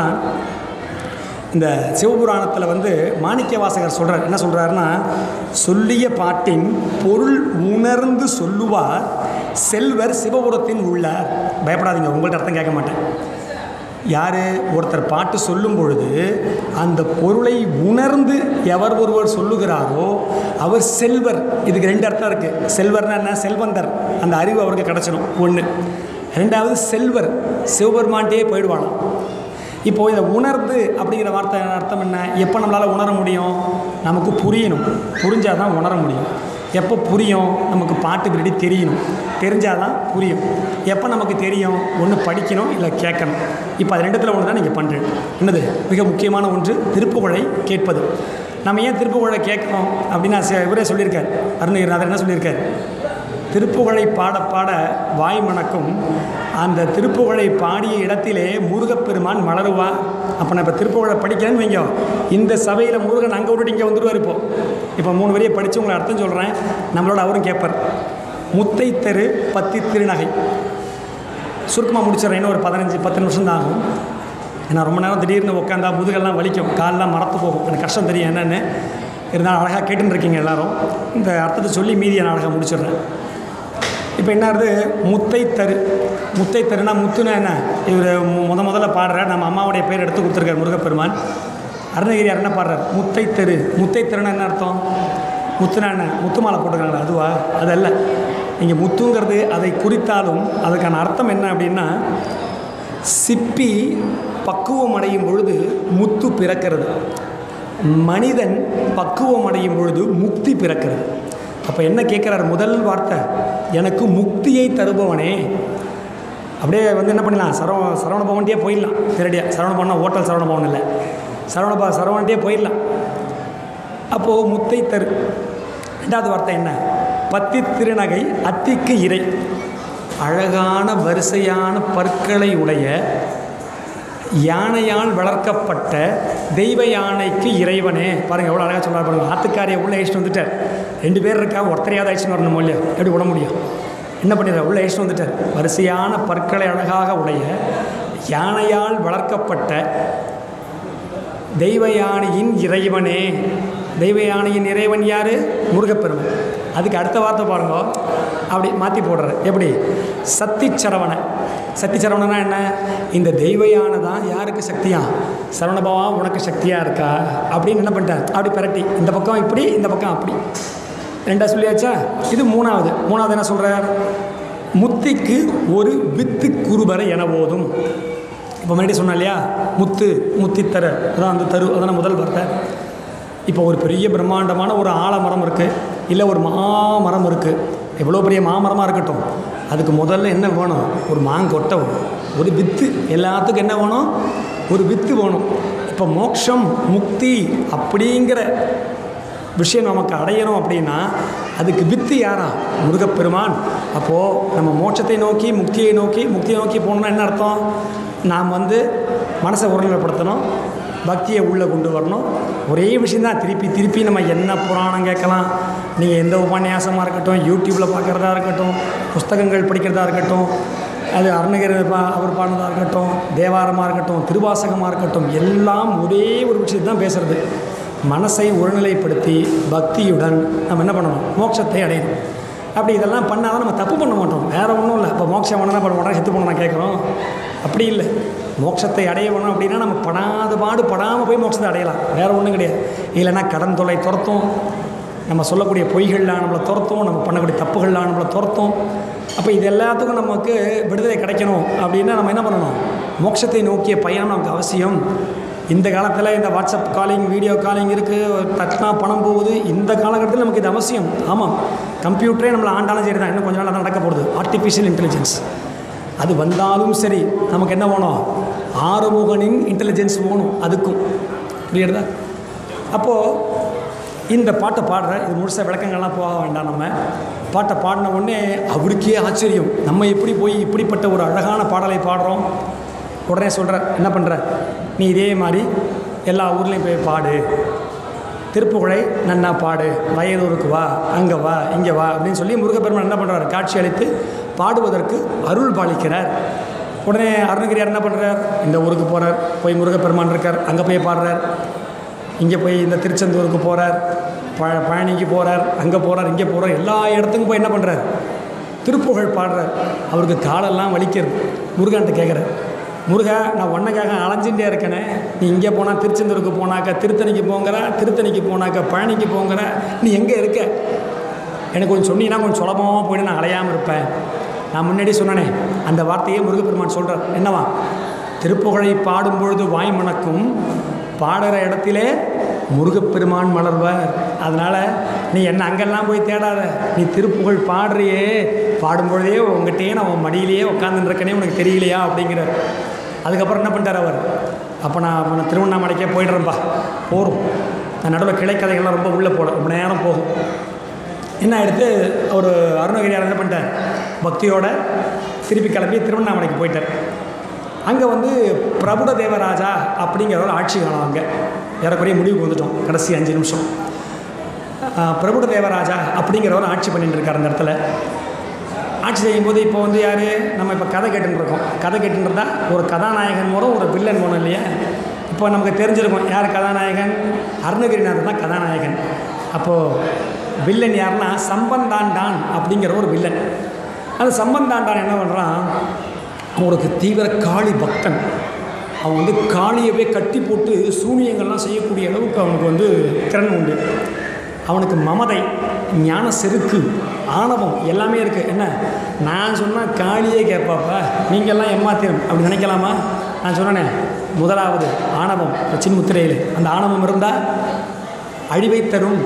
இந்த சிவபுராணத்தில் வந்து மாணிக்க வாசகர் சொல்கிறார், என்ன சொல்கிறாருன்னா, சொல்லிய பாட்டின் பொருள் உணர்ந்து சொல்லுவார் செல்வர் சிவபுரத்தின் உள்ளார். பயப்படாதீங்க, உங்கள்கிட்ட அர்த்தம் கேட்க மாட்டேன். யார், ஒருத்தர் பாட்டு சொல்லும் பொழுது அந்த பொருளை உணர்ந்து எவர் ஒருவர் சொல்லுகிறாரோ அவர் செல்வர். இதுக்கு 2 அர்த்தம் இருக்குது. செல்வர்னா என்ன, செல்வந்தர், அந்த அறிவு அவருக்கு கிடச்சிடும் ஒன்று. 2வது செல்வர், சிவபெருமான்ட்டே போயிடுவானா. இப்போது இதை உணர்ந்து அப்படிங்கிற வார்த்தை அர்த்தம் என்ன, எப்போ நம்மளால் உணர முடியும், நமக்கு புரியணும், புரிஞ்சால் தான் உணர முடியும். எப்போ புரியும், நமக்கு பாட்டு பின்னாடி தெரியணும், தெரிஞ்சால் தான் புரியும். எப்போ நமக்கு தெரியும், ஒன்று படிக்கணும் இல்லை கேட்கணும். இப்போ அது 2த்தில் ஒன்று தான் நீங்கள் பண்ணுறீங்க. என்னது மிக முக்கியமான ஒன்று, திருப்புகழை கேட்பது. நம்ம ஏன் திருப்புகழை கேட்கணும் அப்படின்னா, இவரே சொல்லியிருக்கார், அருணகிரிநாதர் என்ன சொல்லியிருக்கார், திருப்புகழை பாட பாட வாய் மணக்கும், அந்த திருப்புகழை பாடிய இடத்திலே முருகப்பெருமான் மலருவா. அப்போ நான் இப்போ திருப்புகழை படிக்கிறேன்னு வைங்க, இந்த சபையில் முருகன் அங்கே விட்டுட்டு இங்கே வந்துடுவார். இப்போ 3 வரியை படித்து உங்களை அர்த்தம் சொல்கிறேன், நம்மளோட அவரும் கேட்பார். முத்தை தரு 10 திருநகை, சுருக்கமாக முடிச்சிடறேன், இன்னும் ஒரு 15-10 நிமிஷம் தான் ஆகும். ஏன்னா ரொம்ப நேரம் திடீர்னு உட்காந்தா முதுகெல்லாம் வலிக்கும், காலெலாம் மரத்து போகும், எனக்கு கஷ்டம் தெரியும் என்னென்னு. இருந்தாலும் அழகாக கேட்டுருக்கீங்க எல்லோரும். இந்த அர்த்தத்தை சொல்லி மீதியை நான் அழகாக முடிச்சிடுறேன். இப்போ என்ன ஆகுது, முத்தை தரு. முத்தை தருனா முத்துனா என்ன? இவர் முதல்ல பாடுறார், நம்ம அம்மாவுடைய பேர் எடுத்து கொடுத்துருக்கார் முருகப்பெருமான். அருணகிரியார் என்ன பாடுறார்? முத்தை தரு. முத்தை தருனா என்ன அர்த்தம்? முத்துனா என்ன? முத்து மாலை போட்டுருக்காங்களா? அதுவா? அதல்ல. இங்கே முத்துங்கிறது அதை குறித்தாலும் அதுக்கான அர்த்தம் என்ன அப்படின்னா, சிப்பி பக்குவம் அடையும் பொழுது முத்து பிறக்கிறது, மனிதன் பக்குவம் அடையும் பொழுது முக்தி பிறக்கிறது. அப்போ என்ன கேட்குறார்? முதல் வார்த்தை, எனக்கு முக்தியை தருபவனே. அப்படியே என்ன பண்ணலாம், சரவணபவன்ட்டே போயிடலாம். நேரடியாக சரவணபவன்னா ஹோட்டல் சரவணபவன் இல்லை, சரவணன்ட்டே போயிடலாம். அப்போது முத்தை தரு. ரெண்டாவது வார்த்தை என்ன? பத்தி திருநகை அத்திக்கு இறை. அழகான வரிசையான பற்களை உடைய யானையால் வளர்க்கப்பட்ட தெய்வ யானைக்கு இறைவனே. பாருங்கள் எவ்வளோ அழகாக சொல்கிறார் பாருங்கள். ஆத்துக்காரியை உள்ளே அழிச்சிட்டு வந்துட்டார். 2 பேர் இருக்கா, ஒருத்தரையாவது அழிச்சுன்னு வரணும் இல்லையா? எப்படி விட முடியும்? என்ன பண்ணிடுறார்? உள்ளே அழிச்சிட்டு வந்துட்டார். வரிசையான பற்களை அழகாக உடைய யானையால் வளர்க்கப்பட்ட தெய்வ யானையின் இறைவனே. தெய்வ யானையின் இறைவன் யார்? முருகப்பெருமான். அதுக்கு அடுத்த வார்த்தை பாருங்க, அப்படி மாற்றி போடுறார். எப்படி? சத்தி சரவண. சக்தி சரவணனா என்ன? இந்த தெய்வ யானை தான் யாருக்கு சக்தியா? சரவணபவா உனக்கு சக்தியாக இருக்கா அப்படின்னு என்ன பண்ணிட்டார்? அப்படி பரட்டி இந்த பக்கம் இப்படி, இந்த பக்கம் அப்படி. 2 சொல்லியாச்சா? இது மூணாவது என்ன சொல்கிறார்? முத்திக்கு ஒரு வித்து குருபர என போதும். இப்போ முன்னாடி சொன்னா இல்லையா, முத்தி தர, அதான் அந்த தரு, அதான் முதல் வார்த்தை. இப்போ ஒரு பெரிய பிரம்மாண்டமான ஒரு ஆலமரம் இருக்குது, இல்லை ஒரு மாமரம் இருக்குது. எவ்வளோ பெரிய மாமரமாக இருக்கட்டும், அதுக்கு முதல்ல என்ன வேணும்? ஒரு மாங்கொட்டை வேணும், ஒரு வித்து. எல்லாத்துக்கும் என்ன வேணும்? ஒரு வித்து வேணும். இப்போ மோட்சம் முக்தி அப்படிங்கிற விஷயம் நமக்கு அடையணும் அப்படின்னா அதுக்கு வித்து யாரா? முருகப்பெருமான். அப்போது நம்ம மோட்சத்தை நோக்கி முக்தியை நோக்கி போகணுன்னா என்ன அர்த்தம்? நாம் மனசை ஒருநிலைப்படுத்தணும், பக்தியை உள்ளே கொண்டு வரணும். ஒரே விஷயந்தான், திருப்பி நம்ம என்ன புராணம் கேட்கலாம், நீங்கள் எந்த உபன்யாசமாக இருக்கட்டும், யூடியூப்பில் பார்க்குறதா இருக்கட்டும், புஸ்தகங்கள் படிக்கிறதா இருக்கட்டும், அது அருணகிரி அவர் பாடினதாக இருக்கட்டும், தேவாரமாக இருக்கட்டும், திருவாசகமாக இருக்கட்டும், எல்லாம் ஒரே ஒரு விஷயத்தை தான் பேசுகிறது. மனசை ஒருநிலைப்படுத்தி பக்தியுடன் நம்ம என்ன பண்ணணும்? மோட்சத்தை அடையணும். அப்படி இதெல்லாம் பண்ணால் தான் நம்ம தப்பு பண்ண மாட்டோம், வேறு ஒன்றும் இல்லை. இப்போ மோட்சம் வேணும்னா பண்ண மாட்டோம், செத்து பண்ண நான் கேட்குறோம். அப்படி இல்லை. மோட்சத்தை அடைய வேணும் அப்படின்னா நம்ம படாமல் போய் மோட்சத்தை அடையலாம், வேறு ஒன்றும் கிடையாது. இல்லைன்னா கடன் தொல்லை துரத்தும், நம்ம சொல்லக்கூடிய பொய்கள்லாம் நம்மளை துரத்தும், நம்ம பண்ணக்கூடிய தப்புகள்லாம் நம்மளை துரத்தும். அப்போ இது எல்லாத்துக்கும் நமக்கு விடுதலை கிடைக்கணும் அப்படின்னா நம்ம என்ன பண்ணணும்? மோட்சத்தை நோக்கிய பயணம் நமக்கு அவசியம். இந்த காலத்தில் இந்த வாட்ஸ்அப் காலிங், வீடியோ காலிங் இருக்குது, தட்டினா பணம் போகுது. இந்த காலகட்டத்தில் நமக்கு இது அவசியம். ஆமாம், கம்ப்யூட்டரே நம்மளை ஆண்டாலும் சரி தான், இன்னும் கொஞ்சம் நாள் நடக்க போகுது. ஆர்டிஃபிஷியல் இன்டெலிஜென்ஸ் அது வந்தாலும் சரி, நமக்கு என்ன வேணும்? ஆறுமுகனின் இன்டெலிஜென்ஸ் வேணும். அதுக்கும் புரியுறதா? அப்போது இந்த பாட்டை பாடுற, இது முழுசாக விளக்கங்கள்லாம் போக வேண்டாம். நம்ம பாட்டை பாடின உடனே அவருக்கே ஆச்சரியம், நம்ம எப்படி போய் இப்படிப்பட்ட ஒரு அழகான பாடலை பாடுறோம். உடனே சொல்கிற, என்ன பண்ணுற நீ, இதே மாதிரி எல்லா ஊர்லேயும் போய் பாடு, திருப்புகழை நன்னா பாடு, வயலூருக்கு வா, அங்கே வா, இங்கே வா அப்படின்னு சொல்லி முருகப்பெருமான் என்ன பண்ணுறார்? காட்சி அளித்து பாடுவதற்கு அருள் பாலிக்கிறார். உடனே அருணகிரியார் என்ன பண்ணுறார்? இந்த ஊருக்கு போகிறார், போய் முருகப்பெருமான் இருக்கார், அங்கே போய் பாடுறார். இங்கே போய் இந்த திருச்செந்தூருக்கு போகிறார், பழனிக்கு போகிறார், அங்கே போகிறார், இங்கே போகிறார், எல்லா இடத்துக்கும் போய் என்ன பண்ணுறார்? திருப்புகழ் பாடுறார். அவருக்கு காலெல்லாம் வலிக்கிறது. முருகன்ட்ட கேட்குறார், முருகா, நான் ஒன்றைக்காக அலைஞ்சிட்டே இருக்கேனே, நீ இங்கே போனால் திருச்செந்தூருக்கு போனாக்கா திருத்தணிக்கு போங்கிற, திருத்தணிக்கு போனாக்கா பழனிக்கு போங்கிற, நீ எங்கே இருக்க? எனக்கு கொஞ்சம் சொன்னீங்கன்னா கொஞ்சம் சுலபமாக போய்ட்டு நான் அலையாமல் இருப்பேன். நான் முன்னாடி சொன்னேனே அந்த வார்த்தையே முருகப்பெருமான் சொல்கிறார். என்னவா? திருப்புகழை பாடும் பொழுது வாய் மணக்கும், பாடுற இடத்திலே முருகப்பெருமான் மலர்வார். அதனால் நீ என்ன அங்கெல்லாம் போய் தேடாத, நீ திருப்புகழ் பாடுறியே, பாடும்பொழுதே உங்கள்கிட்டயே நான் உன் மடியிலேயே உட்காந்துருக்கனே, உனக்கு தெரியலையா அப்படிங்கிறார். அதுக்கப்புறம் என்ன பண்ணிட்டார் அவர்? அப்போ நான் திருவண்ணாமலைக்கே போய்ட்றேன்ப்பா, போகிறோம். நான் நடுவில் கிளைக்கதைகள்லாம் ரொம்ப உள்ளே போட ரொம்ப நேரம் போகும். என்ன எடுத்து அவர் அருணகிரியார் என்ன பண்ணிட்டார்? பக்தியோட திருப்பி கிளம்பி திருவண்ணாமலைக்கு போயிட்டார். அங்கே பிரபுட தேவராஜா அப்படிங்கிற ஒரு ஆட்சி காலம். அங்கே ஏறக்குறைய முடிவுக்கு வந்துட்டோம், கடைசி 5 நிமிஷம். பிரபுட தேவராஜா அப்படிங்கிறவர் ஆட்சி பண்ணிட்டு இருக்கார் அந்த இடத்துல. ஆட்சி செய்யும்போது இப்போ யார்? நம்ம இப்போ கதை கேட்டுருக்கோம். கதை கேட்டுருந்தா ஒரு கதாநாயகன் மூலம் ஒரு வில்லன் போகணும் இல்லையா? இப்போ நமக்கு தெரிஞ்சிருக்கும் யார் கதாநாயகன்? அருணகிரிநாதன் தான் கதாநாயகன். அப்போது வில்லன் யாருன்னா சம்பந்தாண்டான் அப்படிங்கிற ஒரு வில்லன். அந்த சம்பந்தாண்டான் என்ன பண்ணுறான், அவனுக்கு தீவிர காளி பக்தன். அவன் வந்து காளியவே கட்டி போட்டு சூனியங்கள்லாம் செய்யக்கூடிய அளவுக்கு அவனுக்கு வந்து திறன் உண்டு. அவனுக்கு மமதை, ஞான செருக்கு, ஆணவம் எல்லாமே இருக்குது. என்ன நான் சொன்னால் காளியே கேட்பாப்பா, நீங்கள்லாம் ஏமாத்திரம் அப்படி நினைக்கலாமா? நான் சொன்னேனே, முதலாவது ஆணவம், சின்முத்திரையில் அந்த ஆணவம் இருந்தால் அழிவை தரும்.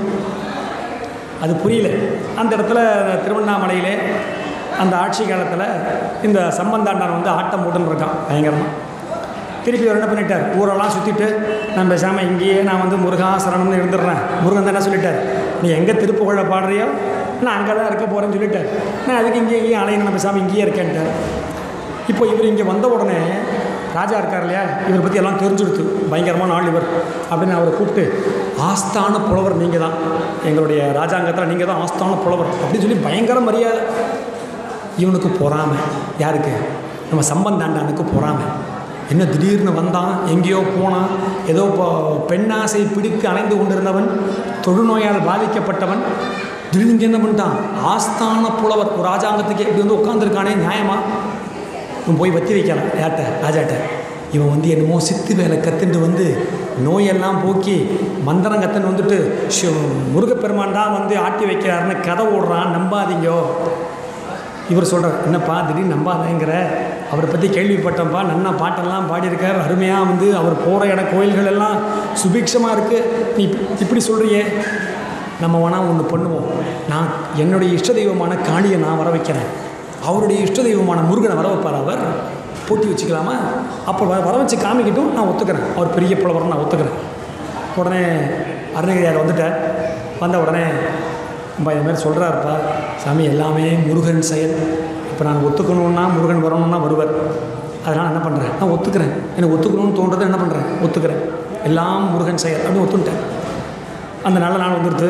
அது புரியல. அந்த இடத்துல திருவண்ணாமலையிலே அந்த ஆட்சி காலத்தில் இந்த சம்பந்தாண்டான் வந்து ஆட்டம் போட்டுன்னு இருக்கான் பயங்கரமாக. திருப்பி அவர் என்ன பண்ணிட்டார், ஊரெல்லாம் சுற்றிட்டு நான் பேசாமல் இங்கேயே நான் வந்து முருகாசரணம்னு இருந்துடுறேன். முருகன் தான் என்ன சொல்லிட்டார், நீ எங்கே திருப்புகழை பாடுறியோ நான் அங்கே தான் இருக்க போகிறேன்னு சொல்லிட்டார். நான் அதுக்கு இங்கேயே அலையணும், நான் பேசாமல் இங்கேயே இருக்கேன்ட்டார். இப்போ இவர் இங்கே வந்த உடனே ராஜா இருக்கார் இல்லையா, இவரை பற்றி எல்லாம் தெரிஞ்சுடுத்து, பயங்கரமான ஆள் இவர் அப்படின்னு அவரை கூப்பிட்டு, ஆஸ்தான புலவர் நீங்கள் தான், எங்களுடைய ராஜாங்கத்தில் நீங்கள் தான் ஆஸ்தான புலவர் அப்படின்னு சொல்லி பயங்கர மரியாதை. இவனுக்கு பொறாமை. யாருக்கு? நம்ம சம்பந்தாண்டானுக்கு பொறாமை. என்ன திடீர்னு வந்தான், எங்கேயோ போனான், ஏதோ பெண்ணாசை பிடித்து அலைந்து கொண்டிருந்தவன், தொழுநோயால் பாதிக்கப்பட்டவன், திடீர்னு என்ன பண்ணிட்டான், ஆஸ்தான புலவர் ஒரு ராஜாங்கத்துக்கு எப்படி வந்து உட்காந்துருக்கானே, நியாயமா? இவன் போய் வத்தி வைக்கலாம் யார்கிட்ட, ராஜாட்ட. இவன் வந்து என்னமோ சித்து வேலை கற்றுட்டு வந்து நோயெல்லாம் போக்கி மந்திரம் கற்றுன்னு வந்துட்டு முருகப்பெருமான் தான் வந்து ஆட்டி வைக்கிறாருன்னு கதை ஓடுறான், நம்பாதீங்கோ. இவர் சொல்கிறார், என்னப்பா திடீர்னு நம்பாதேங்கிற, அவரை பற்றி கேள்விப்பட்டப்பா, நன்னா பாட்டெல்லாம் பாடியிருக்கார், அருமையாக வந்து அவர் போகிற இட கோயில்கள் எல்லாம் சுபிக்ஷமாக இருக்குது, நீ இப்படி சொல்கிறியே. நம்ம வேணால் ஒன்று பண்ணுவோம், நான் என்னுடைய இஷ்ட தெய்வமான காளியை நான் வர வைக்கிறேன், அவருடைய இஷ்ட தெய்வமான முருகனை வர வைப்பார், அவர் போட்டி வச்சுக்கலாமா? அப்போ வர வச்சு காமிக்கிட்டும், நான் ஒத்துக்கிறேன், அவர் பெரிய புலவர் நான் ஒத்துக்கிறேன். உடனே அருணகிரியார் வந்துட்டார். வந்த உடனே இது மாதிரி சொல்கிறாருப்பா சாமி, எல்லாமே முருகன் செயல், இப்போ நான் ஒத்துக்கணுன்னா முருகன் வரணுன்னா வருவார், அதனால் என்ன பண்ணுறேன், நான் ஒத்துக்கிறேன், எனக்கு ஒத்துக்கணும்னு தோன்றதை என்ன பண்ணுறேன், ஒத்துக்கிறேன், எல்லாம் முருகன் செயல் அப்படின்னு ஒத்துக்கிட்டேன். அந்த நல்ல நாள் வந்துடுது.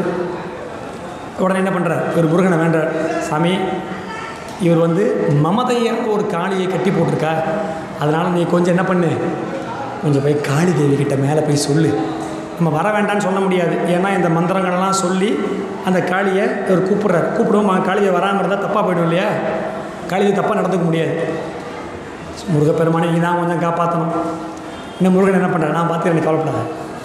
உடனே என்ன பண்ணுறார், இவர் முருகனை வேண்டார். சாமி, இவர் வந்து மமதையாக ஒரு காளியை கட்டி போட்டிருக்கா, அதனால் நீ கொஞ்சம் என்ன பண்ணு, கொஞ்சம் போய் காளி தேவி கிட்ட மேலே போய் சொல்லு. நம்ம வர வேண்டான்னு சொல்ல முடியாது, ஏன்னா இந்த மந்திரங்கள்லாம் சொல்லி அந்த காளியை இவர் கூப்பிட்றார். கூப்பிடுவோம், காளியை வராமல் இருந்தால் தப்பாக போய்டும் இல்லையா, காளியை தப்பாக நடந்துக்க முடியாது. முருகப்பெருமானை நீ தான் கொஞ்சம் காப்பாற்றணும். இன்னும் முருகன் என்ன பண்ணுறாரு, நான் பார்த்து எனக்கு கவலைப்படாத.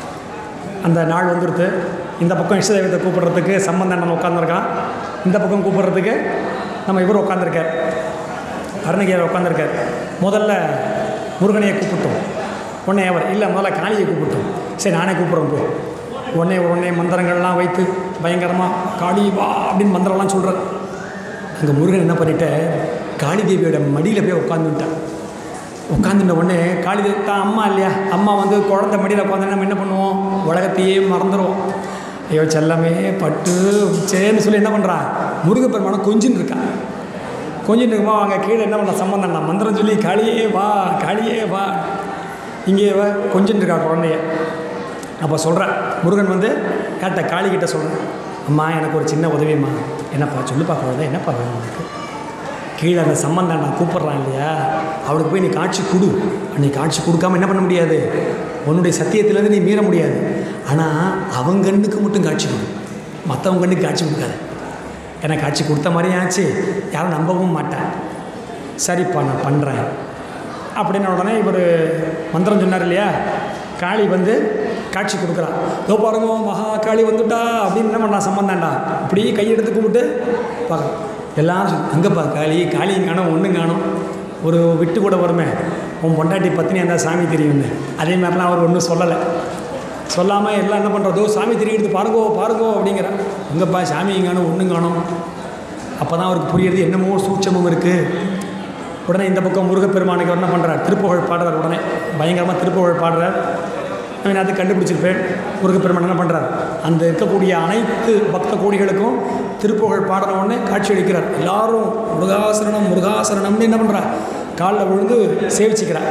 அந்த நாள் வந்துடுது. இந்த பக்கம் இஷ்ட தெய்வத்தை கூப்பிட்றதுக்கு சம்பந்தன் உட்காந்துருக்கான், இந்த பக்கம் கூப்பிட்றதுக்கு நம்ம இவர் உட்காந்துருக்கார், அருணகிரியார் உட்காந்துருக்கார். முதல்ல முருகனையை கூப்பிட்டோம், உடனே அவர் இல்லை முதல்ல காளியை கூப்பிட்டோம், சரி நானே கூப்பிட்றோம் போ. உடனே மந்திரங்கள்லாம் வைத்து பயங்கரமாக காளி வா அப்படின்னு மந்திரம்லாம் சொல்கிறார். அங்கே முருகன் என்ன பண்ணிட்ட, காளி தேவியோட மடியில் போய் உட்காந்துட்டான். உட்காந்துட்ட உடனே காளி தேவி தான் அம்மா இல்லையா, அம்மா வந்து குழந்தை மடியில் உட்காந்து நம்ம என்ன பண்ணுவோம், உலகத்தையே மறந்துடுவோம். ஐயோ செல்லமே பட்டு சேன்னு சொல்லி என்ன பண்ணுறான், முருகப்பெருமானை கொஞ்சின்னு இருக்கான். கொஞ்சின்னு இருக்குமா, அங்கே கீழே என்ன பண்ண சம்பந்தம் நான் மந்திரம் சொல்லி காளியே வா காளியே வா, இங்கே வா கொஞ்சின்னு இருக்கா குழந்தைய. அப்போ சொல்கிறேன், முருகன் வந்து கேட்ட காளிக்கிட்ட சொல்கிறேன், அம்மா எனக்கு ஒரு சின்ன உதவிம்மா. என்னப்பா சொல்லுப்பா குழந்தை, என்னப்பா வேணும் உனக்கு? கீழே அந்த சம்பந்தம் நான் கூப்பிட்றான் இல்லையா, அவளுக்கு போய் நீ காட்சி கொடு. நீ காட்சி கொடுக்காமல் என்ன பண்ண முடியாது, உன்னுடைய சத்தியத்திலேருந்து நீ மீற முடியாது. ஆனால் அவங்க கண்ணுக்கு மட்டும் காட்சி கொடு, மற்றவங்க கண்ணுக்கு காட்சி கொடுக்காது. ஏன்னா காட்சி கொடுத்த மாதிரியும் ஆச்சு, யாரும் நம்பவும் மாட்டேன். சரிப்பா நான் பண்ணுறேன் அப்படின்னு உடனே இவர் மந்திரம் சொன்னார் இல்லையா, காளி வந்து காட்சி கொடுக்குறான். இதோ பாருங்க மகா காளி வந்துட்டா அப்படின்னு என்ன பண்ணா சம்பந்தாண்டா, இப்படி கையெடுத்து கும்பிட்டு பார்க்கலாம். எல்லாரும் எங்கேப்பா காளி, காளியும் காணும் ஒன்றும் காணும், ஒரு விட்டு கூட வருமே, உன் பொண்டாட்டி பத்தினி அந்த சாமி தெரியும்னு. அதே மாதிரிலாம் அவர் ஒன்றும் சொல்லலை. சொல்லாமல் எல்லாம் என்ன பண்ணுறதோ சாமி தெரியுது பாருங்கோ பாருங்கோ அப்படிங்கிற. எங்கப்பா சாமியும் காணும் ஒன்றும் காணும். அப்போ தான் அவருக்கு புரியுறது என்னமோ சூட்சமும் இருக்குது. உடனே இந்த பக்கம் முருகப்பெருமானுக்கு என்ன பண்ணுறார், திருப்புகழ் பாடுறார். உடனே பயங்கரமாக திருப்புகழ் பாடுறார். நான் அது கண்டுபிடிச்சிருப்பேன். முருகப்பெருமான் என்ன பண்ணுறார், அந்த இருக்கக்கூடிய அனைத்து பக்த கோடிகளுக்கும் திருப்புகழ் பாடுற உடனே காட்சி அளிக்கிறார். எல்லாரும் முருகாசரணம் முருகாசரணம்னு என்ன பண்ணுறார், காலில் விழுந்து சேவிச்சுக்கிறார்.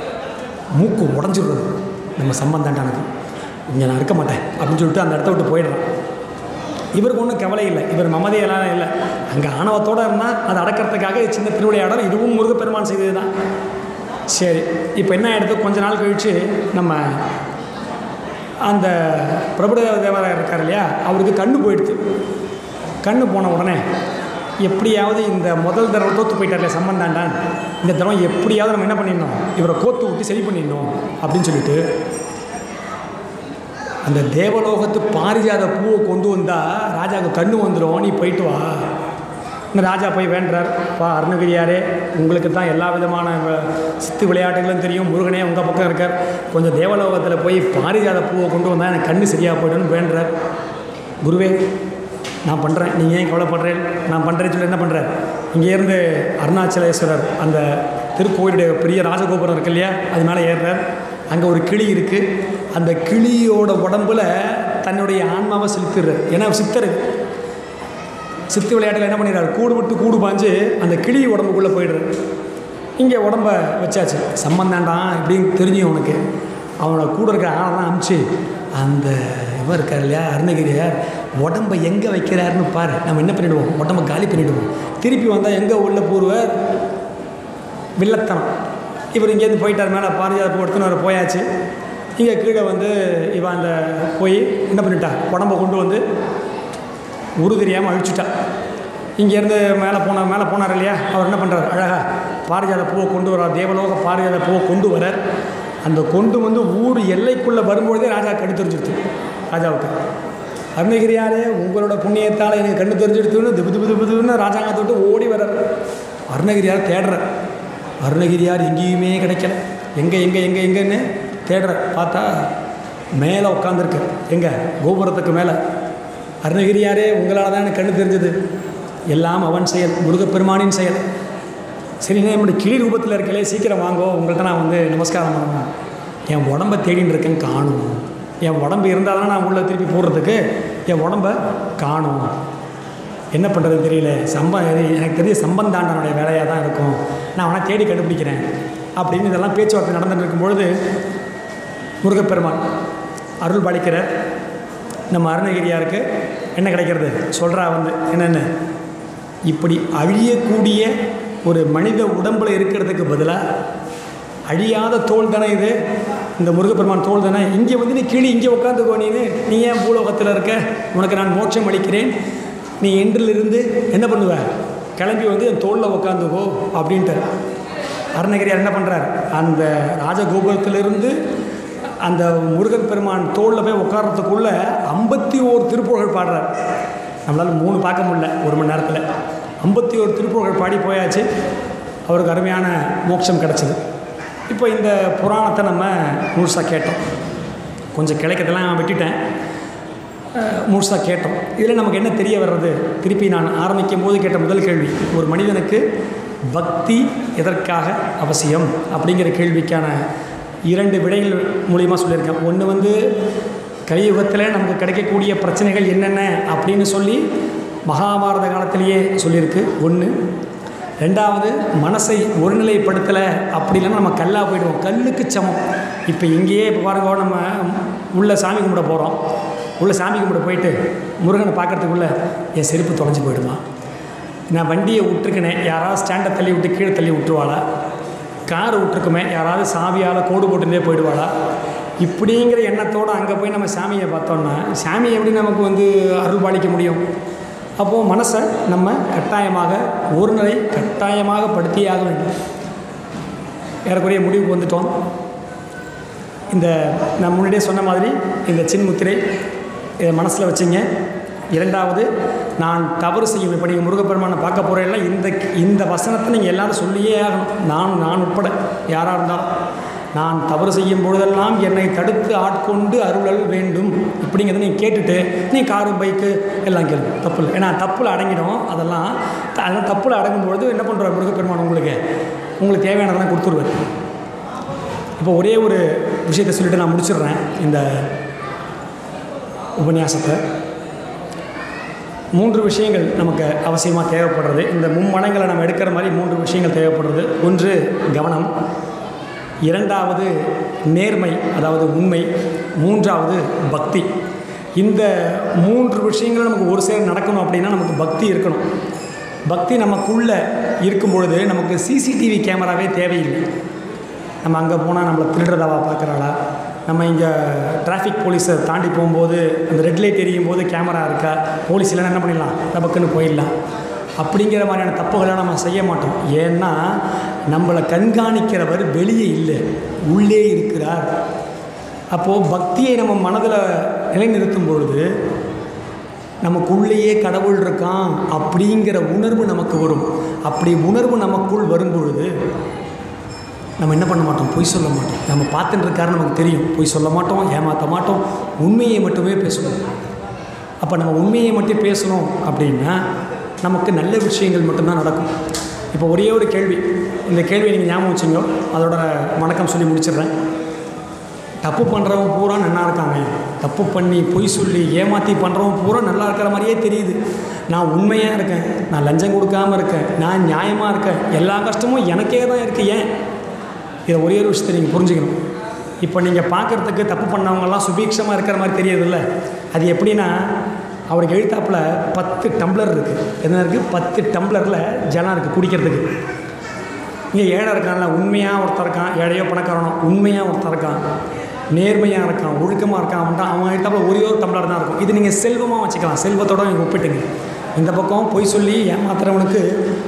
மூக்கு உடஞ்சிடுறது நம்ம சம்பந்தாண்டானுக்கு, இங்கே நான் இருக்க மாட்டேன் அப்படின்னு சொல்லிட்டு அந்த இடத்த விட்டு போயிடுறான். இவருக்கு ஒன்றும் கவலை இல்லை, இவர் மமதையெல்லாம் இல்லை. அங்கே ஆணவத்தோடு இருந்தால் அதை அடக்கிறதுக்காக சின்ன திருவிளையாடல், இதுவும் முருகப்பெருமான் செய்தது தான். சரி, இப்போ என்ன ஆகிடுது, கொஞ்ச நாள் கழித்து நம்ம அந்த பிரபுதேவ தேவராக இருக்கார் இல்லையா, அவருக்கு கண்ணு போயிடுது. கண்ணு போன உடனே எப்படியாவது இந்த முதல் தடவை தோற்று போயிட்டார்ல சம்பந்தாண்டான், இந்த தடவை எப்படியாவது நம்ம என்ன பண்ணிடணும், இவரை கோத்து விட்டு சரி பண்ணிடணும் அப்படின்னு சொல்லிட்டு அந்த தேவலோகத்து பாரிஜாத பூவை கொண்டு வந்தால் ராஜாவுக்கு கண்ணு வந்துடும், நீ போயிட்டு வா. இந்த ராஜா போய் வேண்டார், பா அருணகிரியாரே, உங்களுக்கு தான் எல்லா விதமான சித்து விளையாட்டுகளும் தெரியும், முருகனே உங்கள் பக்கம் இருக்கார், கொஞ்சம் தேவலோகத்தில் போய் பாரிஜாத பூவை கொண்டு வந்தால் எனக்கு கண்ணு சரியாக போய்டுன்னு வேண்டார். குருவே நான் பண்ணுறேன், நீங்கள் ஏன் கவலைப்படுறேன், நான் பண்ணுறேன்னு சொல்லி என்ன பண்ணுறேன், இங்கேருந்து அருணாச்சலேஸ்வரர் அந்த திருக்கோயிலுடைய பெரிய ராஜகோபுரம் இருக்கு இல்லையா, அது மேலே ஏறுறார். அங்கே ஒரு கிளி இருக்குது, அந்த கிளியோட உடம்புல தன்னுடைய ஆன்மாவை செலுத்திடுறார். ஏன்னா சித்தர் சித்து விளையாட்டில் என்ன பண்ணிடுறாரு, கூடு விட்டு கூடு பாஞ்சு அந்த கிளி உடம்புக்குள்ளே போயிடுறாரு. இங்கே உடம்ப வச்சாச்சு, சம்பந்தாண்டான் இப்படின்னு தெரிஞ்சு அவனுக்கு அவனோட கூட இருக்கிற ஆளெல்லாம் அனுப்பிச்சு அந்த இவன் இருக்கார் இல்லையா அருணகிரியார், உடம்பை எங்கே வைக்கிறாருன்னு பாரு, நம்ம என்ன பண்ணிவிடுவோம், உடம்பை காலி பண்ணிவிடுவோம். திருப்பி வந்தால் எங்கே உள்ள பூர்வர் வில்லத்தனம். இவர் இங்கேருந்து போயிட்டார், மேலே பாரிஜாத பூ எடுத்துன்னு வர போயாச்சு. இங்கே கீழே வந்து இவன் அந்த போய் என்ன பண்ணிட்டா, உடம்பை கொண்டு வந்து உரு தெரியாமல் அழிச்சுட்டா. இங்கேருந்து மேலே போனார் இல்லையா, அவர் என்ன பண்ணுறார், அழகாக பாரிஜாத பூவை கொண்டு வர்றார், தேவலோக பாரிஜாத பூவை கொண்டு வரார். அந்த கொண்டு வந்து ஊர் எல்லைக்குள்ளே வரும்பொழுதே ராஜா கண்ணு தெரிஞ்சுடுத்து. ராஜாவுக்கு அருணகிரியாரே உங்களோட புண்ணியத்தால் எனக்கு கண்ணு தெரிஞ்சுடுத்துன்னு திபுதுன்னு ராஜாங்கத்தை விட்டு ஓடி வர்றார். அருணகிரியார் தேடுறார், அருணகிரியார் எங்கேயுமே கிடைக்கல, எங்கேன்னு தேடுறார். பார்த்தா மேலே உட்காந்துருக்கு, எங்கே கோபுரத்துக்கு மேலே. அருணகிரியாரே உங்களால் தான் எனக்கு கண்ணு தெரிஞ்சது, எல்லாம் அவன் செயல், முருகப்பெருமானின் செயல். சரி, என்னுடைய கிளி ரூபத்தில் இருக்கலே, சீக்கிரம் வாங்கோ, உங்கள்கிட்ட நான் வந்து நமஸ்காரம் பண்ணணும். என் உடம்பை தேடின்னு இருக்கேன், காணும். என் உடம்பு இருந்தால் தான் நான் உள்ளே திருப்பி போடுறதுக்கு, என் உடம்பை காணும். என்ன பண்ணுறதுன்னு தெரியல, எனக்கு தெரிய சம்பந்தாண்டனுடைய வேலையாக தான் இருக்கும், நான் அவனை தேடி கண்டுபிடிக்கிறேன் அப்படின்னு இதெல்லாம் பேச்சுவார்த்தை நடந்துட்டு இருக்கும்பொழுது முருகப்பெருமான் அருள் பாலிக்கிற நம்ம அருணகிரியாருக்கு என்ன கிடைக்கிறது சொல்கிறா வந்து என்னென்னு, இப்படி அழியக்கூடிய ஒரு மனித உடம்பில் இருக்கிறதுக்கு பதிலாக அழியாத தோல் தானே இது, இந்த முருகப்பெருமான் தோல் தானே, இங்கே வந்து நீ கிளி இங்கே உட்காந்துக்கோ, நீ ஏன் பூலோகத்தில் இருக்க, உனக்கு நான் மோட்சம் அளிக்கிறேன், நீ இன்றிலிருந்து என்ன பண்ணுவ, கிளம்பி வந்து என் தோளில் உட்காந்துக்கோ அப்படின்ட்டு. அருணகிரியார் என்ன பண்ணுறார், அந்த ராஜகோபுரத்திலிருந்து அந்த முருகன் பெருமான் தோளில் போய் உட்காரத்துக்குள்ளே 51 திருப்புகழ் பாடுறார். நம்மளால் 3 பார்க்க முடியல ஒரு மணி நேரத்தில். 51 திருப்புகழ் பாடி போயாச்சு, அவருக்கு அருமையான மோட்சம் கிடச்சிது. இப்போ இந்த புராணத்தை நம்ம முழுசாக கேட்டோம், கொஞ்சம் கிளைக்கதெல்லாம் விட்டுட்டேன், முழுசாக கேட்டோம். இதில் நமக்கு என்ன தெரிய வர்றது, திருப்பி நான் ஆரம்பிக்கும் போது கேட்ட முதல் கேள்வி, ஒரு மனிதனுக்கு பக்தி எதற்காக அவசியம் அப்படிங்கிற கேள்விக்கான 2 விடைகள் மூலியமாக சொல்லியிருக்கேன். ஒன்று வந்து கலியுகத்தில் நமக்கு கிடைக்கக்கூடிய பிரச்சனைகள் என்னென்ன அப்படின்னு சொல்லி மகாபாரத காலத்திலேயே சொல்லியிருக்கு ஒன்று. 2வது மனசை ஒருநிலைப்படுத்தலை அப்படி இல்லைன்னா நம்ம கல்லாக போயிடுவோம், கல்லுக்கு சமம். இப்போ இங்கேயே இப்போ பாருங்க, நம்ம உள்ளே சாமி கும்பிட போகிறோம், உள்ளே சாமி கும்பிட போயிட்டு முருகனை பார்க்குறதுக்குள்ளே என் செருப்பு தொலைஞ்சி போயிடுமா, நான் வண்டியை விட்டுருக்கனே யாராவது ஸ்டாண்டை தள்ளி விட்டு கீழே தள்ளி விட்டுருவாளா, காரை விட்டுருக்குமே யாராவது சாவியால் கோடு போட்டுருந்தே போயிடுவாளா, இப்படிங்கிற எண்ணத்தோடு அங்கே போய் நம்ம சாமியை பார்த்தோன்னா சாமி எப்படி நமக்கு வந்து அருள் பாலிக்க முடியும்? அப்போது மனசை நம்ம கட்டாயமாக ஒரு நிலை கட்டாயமாக படுத்தியாக வேண்டும். ஏறக்குறைய முடிவுக்கு வந்துட்டோம். இந்த நான் முன்னாடியே சொன்ன மாதிரி இந்த சின்முத்திரை இதை மனசில் வச்சுங்க. 2வது, நான் தவறு செய்யும், இப்போ நீங்கள் முருகப்பெருமானை பார்க்க போகிறேன்னா இந்த வசனத்தை நீங்கள் எல்லோரும் சொல்லியே ஆகணும், நான் உட்பட யாராக இருந்தாலும். நான் தவறு செய்யும் பொழுதெல்லாம் என்னை தடுத்து ஆட்கொண்டு அருளல் வேண்டும் இப்படிங்கிறத நீங்கள் கேட்டுட்டு நீ காரு பைக்கு எல்லாம் கேள்வி தப்பு இல்லை, ஏன்னா தப்பில் அடங்கிடும். அதெல்லாம் தப்பில் அடங்கும்பொழுது என்ன பண்ணுறார் முருகப்பெருமான், உங்களுக்கு தேவையானதெல்லாம் கொடுத்துருவார். இப்போ ஒரே ஒரு விஷயத்தை சொல்லிவிட்டு நான் முடிச்சிடுறேன் இந்த உபன்யாசத்தை. 3 விஷயங்கள் நமக்கு அவசியமாக தேவைப்படுறது. இந்த மும்மடங்களை நம்ம எடுக்கிற மாதிரி 3 விஷயங்கள் தேவைப்படுறது. 1 கவனம், 2வது நேர்மை அதாவது உண்மை, 3வது பக்தி. இந்த 3 விஷயங்களும் நமக்கு ஒரு சேர நடக்கணும் அப்படின்னா நமக்கு பக்தி இருக்கணும். பக்தி நமக்குள்ளே இருக்கும் பொழுது நமக்கு சிசிடிவி கேமராவே தேவையில்லை. நம்ம அங்கே போனால் நம்மளை திருடுறதாவா பார்க்குறாளா, நம்ம இங்கே டிராஃபிக் போலீஸை தாண்டி போகும்போது அந்த ரெட் லைட் எரியும் போது கேமரா இருக்கா, போலீஸ் இல்லைன்னா என்ன பண்ணிடலாம், டபக்குன்னு போயிடலாம். அப்படிங்கிற மாதிரியான தப்புகளை நம்ம செய்ய மாட்டோம். ஏன்னா நம்மளை கண்காணிக்கிறவர் வெளியே இல்லை, உள்ளே இருக்கிறார். அப்போது பக்தியை நம்ம மனதில் நிலைநிறுத்தும் பொழுது நமக்குள்ளேயே கடவுள் இருக்கான் அப்படிங்கிற உணர்வு நமக்கு வரும். அப்படி உணர்வு நமக்குள் வரும்பொழுது நம்ம என்ன பண்ண மாட்டோம், பொய் சொல்ல மாட்டோம். நம்ம பார்த்துட்டு இருக்காரு நமக்கு தெரியும், பொய் சொல்ல மாட்டோம், ஏமாற்ற மாட்டோம், உண்மையை மட்டுமே பேசணும். அப்போ நம்ம உண்மையை மட்டும் பேசணும் அப்படின்னா நமக்கு நல்ல விஷயங்கள் மட்டும்தான் நடக்கும். இப்போ ஒரே ஒரு கேள்வி, இந்த கேள்வியை நீங்கள் ஞாபகம் வச்சுங்க, அதோட வணக்கம் சொல்லி முடிச்சிடுறேன். தப்பு பண்ணுறவங்க பூரா நல்லா இருக்காங்க, தப்பு பண்ணி பொய் சொல்லி ஏமாற்றி பண்ணுறவங்க பூரா நல்லா இருக்கிற மாதிரியே தெரியுது. நான் உண்மையாக இருக்கேன், நான் லஞ்சம் கொடுக்காமல் இருக்கேன், நான் நியாயமாக இருக்கேன், எல்லா கஷ்டமும் எனக்கே தான் இருக்குது. ஏன்? இதை ஒரே ஒரு விஷயத்தை நீங்கள் புரிஞ்சுக்கணும். இப்போ நீங்கள் பார்க்குறதுக்கு தப்பு பண்ணவங்கெல்லாம் சுபீட்சமாக இருக்கிற மாதிரி தெரியுதுல்ல, அது எப்படின்னா அவருக்கு எழுத்தாப்பில் 10 டம்ளர் இருக்குது. என்ன இருக்குது? 10 டம்ளரில் ஜலம் இருக்குது குடிக்கிறதுக்கு. இங்கே ஏழை இருக்கான்ல, உண்மையாக ஒருத்தர் இருக்கான், ஏழையோ பணக்காரனோ உண்மையாக ஒருத்தர் இருக்கான், நேர்மையாக இருக்கான், ஒழுக்கமாக இருக்கான் அப்படின்னா அவன் எழுத்தாப்பில் ஒரே ஒரு டம்ளர் தான் இருக்கும். இது நீங்கள் செல்வமாக வச்சுக்கலாம், செல்வத்தோடு நீங்கள் ஒப்பிட்டுங்க. இந்த பக்கம் பொய் சொல்லி ஏமாத்துறவனுக்கு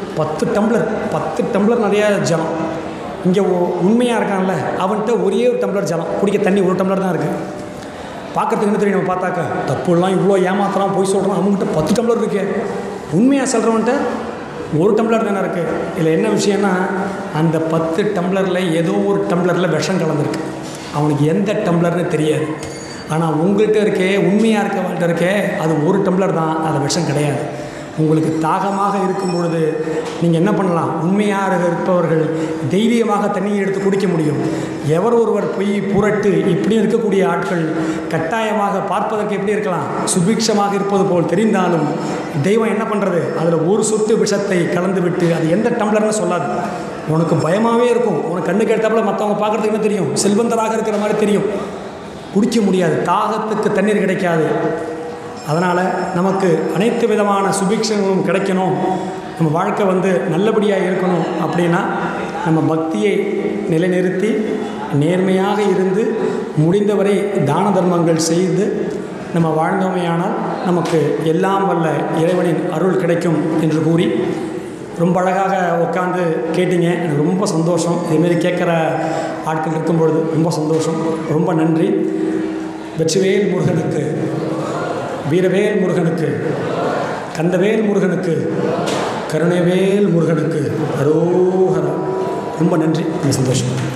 10 டம்ளர் நிறையா ஜலம். இங்கே உண்மையாக இருக்கான்ல, அவன்கிட்ட ஒரே ஒரு டம்ளர் ஜலம், குடிக்க தண்ணி ஒரு டம்ளர் தான் இருக்குது. பார்க்குறதுக்கு என்ன தெரியும், நம்ம பார்த்தாக்க தப்புலாம் இவ்வளோ ஏமாத்துறான், பொய் சொல்கிறான், அவங்ககிட்ட 10 டம்ளர் இருக்கு. உண்மையாக சொல்கிறவன்ட்ட ஒரு டம்ளர் தானே இருக்குது. இதில் என்ன விஷயம்னா அந்த 10 டம்ளரில் ஏதோ ஒரு டம்ளரில் விஷம் கலந்துருக்கு. அவனுக்கு எந்த டம்ளர்னு தெரியாது. ஆனால் உங்கள்கிட்ட இருக்கே, உண்மையாக இருக்கவன்கிட்ட இருக்கே, அது ஒரு டம்ளர் தான், அது விஷம் கிடையாது. உங்களுக்கு தாகமாக இருக்கும் பொழுது நீங்கள் என்ன பண்ணலாம், உண்மையாக இருப்பவர்கள் தைரியமாக தண்ணியை எடுத்து குடிக்க முடியும். எவர் ஒருவர் பொய் புரட்டு இப்படியும் இருக்கக்கூடிய ஆட்கள் கட்டாயமாக பார்ப்பதற்கு எப்படி இருக்கலாம், சுபீட்சமாக இருப்பது போல் தெரிந்தாலும் தெய்வம் என்ன பண்ணுறது, அதில் ஒரு சொட்டு விஷத்தை கலந்து விட்டு அது எந்த டம்ளர்னு சொல்லாது. உனக்கு பயமாகவே இருக்கும். உனக்கு கண்ணுக்கு எடுத்தாப்புல மற்றவங்க பார்க்குறதுக்கு என்ன தெரியும், செல்வந்தராக இருக்கிற மாதிரி தெரியும். குடிக்க முடியாது, தாகத்துக்கு தண்ணீர் கிடைக்காது. அதனால் நமக்கு அனைத்து விதமான சுபிக்ஷங்களும் கிடைக்கணும், நம்ம வாழ்க்கை நல்லபடியாக இருக்கணும் அப்படின்னா நம்ம பக்தியை நிலைநிறுத்தி நேர்மையாக இருந்து முடிந்தவரை தான தர்மங்கள் செய்து நம்ம வாழ்ந்தோமையானால் நமக்கு எல்லாம் வல்ல இறைவனின் அருள் கிடைக்கும் என்று கூறி, ரொம்ப அழகாக உட்காந்து கேட்டீங்க. எனக்கு ரொம்ப சந்தோஷம். இதுமாரி கேட்குற ஆட்கள் இருக்கும் பொழுது ரொம்ப சந்தோஷம். ரொம்ப நன்றி. வெற்றிவேல் முருகனுக்கு, வீரவேல் முருகனுக்கு, கந்தவேல் முருகனுக்கு, கருணைவேல் முருகனுக்கு அரோகரா. ரொம்ப நன்றி. ரொம்ப சந்தோஷம்.